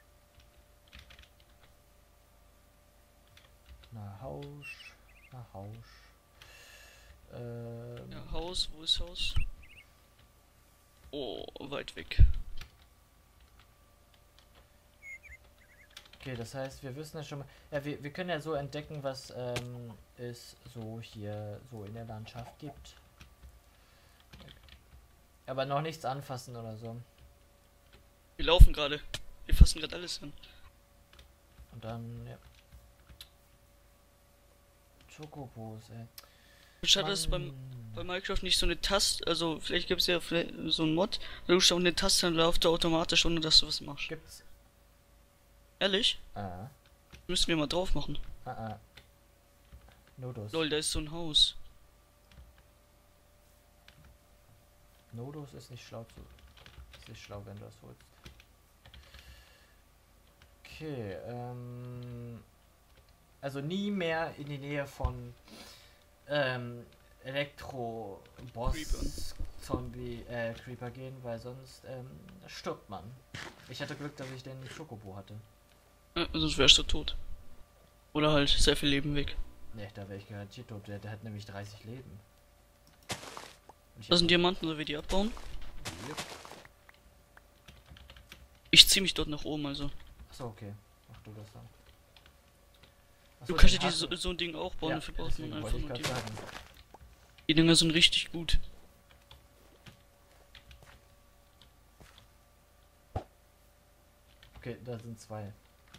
Na Haus. Na Haus. Ja, Haus, wo ist Haus? Oh, weit weg. Okay, das heißt, wir wissen ja schon mal. Ja, wir können ja so entdecken, was es so hier so in der Landschaft gibt. Aber noch nichts anfassen oder so. Wir laufen gerade. Wir fassen gerade alles an. Und dann, ja. Chocobos, ey. Schade, dass bei Minecraft nicht so eine Taste, also vielleicht gibt es ja so einen Mod, da drückst du auch eine Taste, dann läuft er automatisch, ohne dass du was machst. Gibt's. Ehrlich? Ah. Müssen wir mal drauf machen. Nodos. Lol, da ist so ein Haus. Nodos ist nicht schlau ist nicht schlau, wenn du das holst. Okay, also nie mehr in die Nähe von Elektro-Boss Zombie Creeper gehen, weil sonst stirbt man. Ich hatte Glück, dass ich den Schokobo hatte. Sonst wärst du tot. Oder halt sehr viel Leben weg. Ne, da wäre ich garantiert tot. Der hat nämlich 30 Leben. Das sind Diamanten, soll wir die abbauen? Yep. Ich zieh mich dort nach oben, also. Achso, okay. Mach du das dann. Du Achso, kannst ja den so, hast du. so ein Ding auch bauen, Ja, dafür braucht man deswegen einfach wollte ich nur die. grad sagen. Die Dinger sind richtig gut. Okay, da sind 2.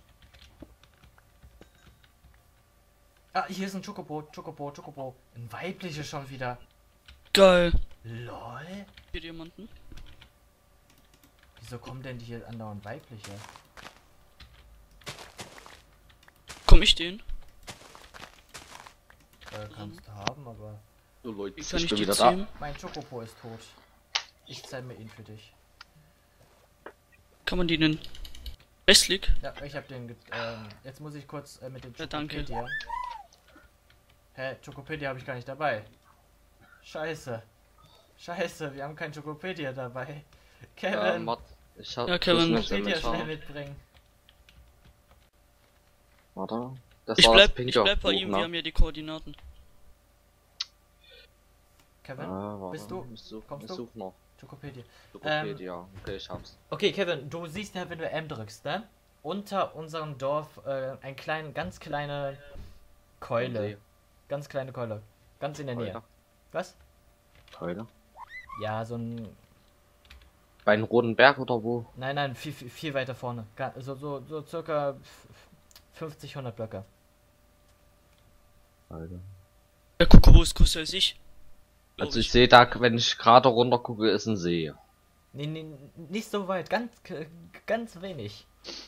Ah, hier ist ein Chocobo. Ein weibliches schon wieder. Geil. LOL. 4 Diamanten. Wieso kommen denn hier andauernd weibliche? Komm ich den? Kannst du haben, aber So Leute, Wie ich kann ich bin die wieder ziehen? mein Chocobo ist tot. Ich zähme ihn für dich. Kann man die denn? Westlich? Ja, ich hab den. Jetzt muss ich kurz mit dem Ja, danke. Chocopedia. Hä, Chocopedia habe ich gar nicht dabei. Scheiße. Scheiße, wir haben kein Chocopedia dabei. Kevin, Mod, ich hab Ja, Kevin. Chocopedia schnell mitbringen. Warte. Das Ich war das bleib pinke bei Buch, ihm, ne? wir haben ja die Koordinaten. Kevin, Warte, bist du? Ich such, Kommst ich du? such noch. Chocopedia. Wikipedia. Okay, ich hab's. Okay, Kevin, du siehst ja, wenn du M drückst, ne? Unter unserem Dorf ganz kleine Keule. Ganz kleine Keule. Ganz in der Nähe. Keule. Was? Keule. Ja, so ein. Bei den Roten Berg oder wo? Nein, viel weiter vorne. So circa 50, 100 Blöcke. Alter. Der Kokobo ist größer als ich. Glaub Also ich sehe da, wenn ich gerade runter gucke, ist ein See. Nee, nicht so weit. Ganz wenig.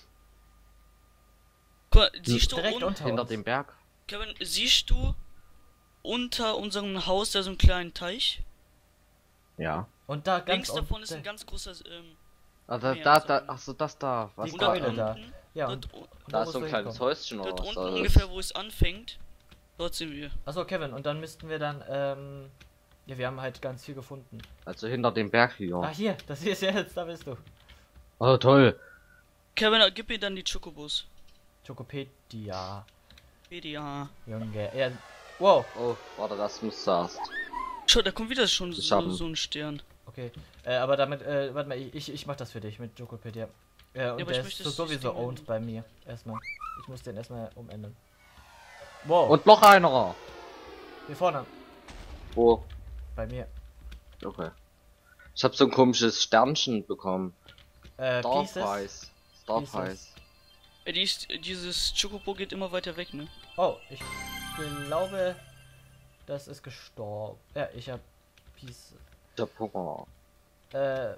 Guck mal, siehst du Direkt unter Hinter uns. dem Berg. Kevin, siehst du unter unserem Haus da so einen kleinen Teich? Ja. Und da ganz Links davon ist ein unten. ganz großer Also Meer, achso, das da. Was Die da? Keule da. unten, Ja, dort, Da ist musst so ein du kleines hinkommen. Häuschen oder dort was? unten Also ungefähr, wo es anfängt, dort sind wir. Achso, Kevin, und dann müssten wir dann, ja, wir haben halt ganz viel gefunden. also hinter dem Berg hier. Ah, hier, das hier ist jetzt, da bist du. Oh, toll. Kevin, gib mir dann die Chocobos. Chocopedia, Ja. Junge. Ja, wow, Oh, warte, das muss zuerst. Schau, da kommt wieder schon Ich hab ihn. so ein Stern. okay. Aber damit, warte mal, ich mach das für dich mit Chocopedia. Und aber ich der möchte ist das sowieso System owned ändern. bei mir. Erstmal. Ich muss den erstmal umändern. Wow, Und noch einer. hier vorne. Wo? Bei mir. Okay. Ich habe so ein komisches Sternchen bekommen. Pieces. Starpreis. Starpreis. Dieses Chocobo geht immer weiter weg, ne? Oh, ich glaube, das ist gestorben. Ja, ich hab Pieces. Der Hunger. Äh,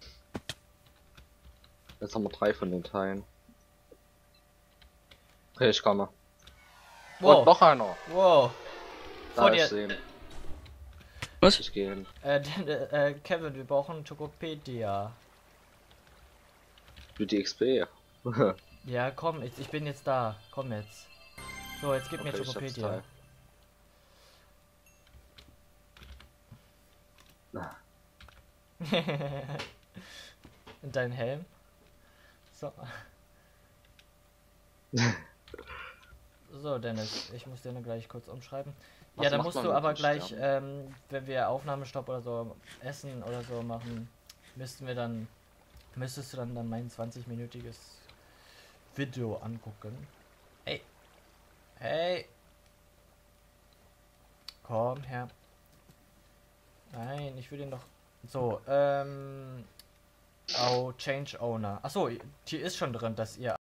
Jetzt haben wir 3 von den Teilen. Okay, ich komme. wow. Und noch einer. Wow. Da Vor ist dir. ihn. Was? Ich gehe hin. Kevin, wir brauchen Chocopedia. Für die XP. Ja, komm, ich bin jetzt da. Komm jetzt. So, jetzt gib mir Okay, ich hab's Chocopedia. Teil. Und dein Helm? So. So, Dennis, ich muss dir nur gleich kurz umschreiben. Was Ja, dann macht musst man du mit aber den gleich, Sternen? wenn wir Aufnahmestopp oder so essen oder so machen, müsstest du dann mein 20-minütiges Video angucken. Hey. Hey. Komm her. Nein, ich will den doch. So, Change Owner. Achso, hier ist schon drin, dass ihr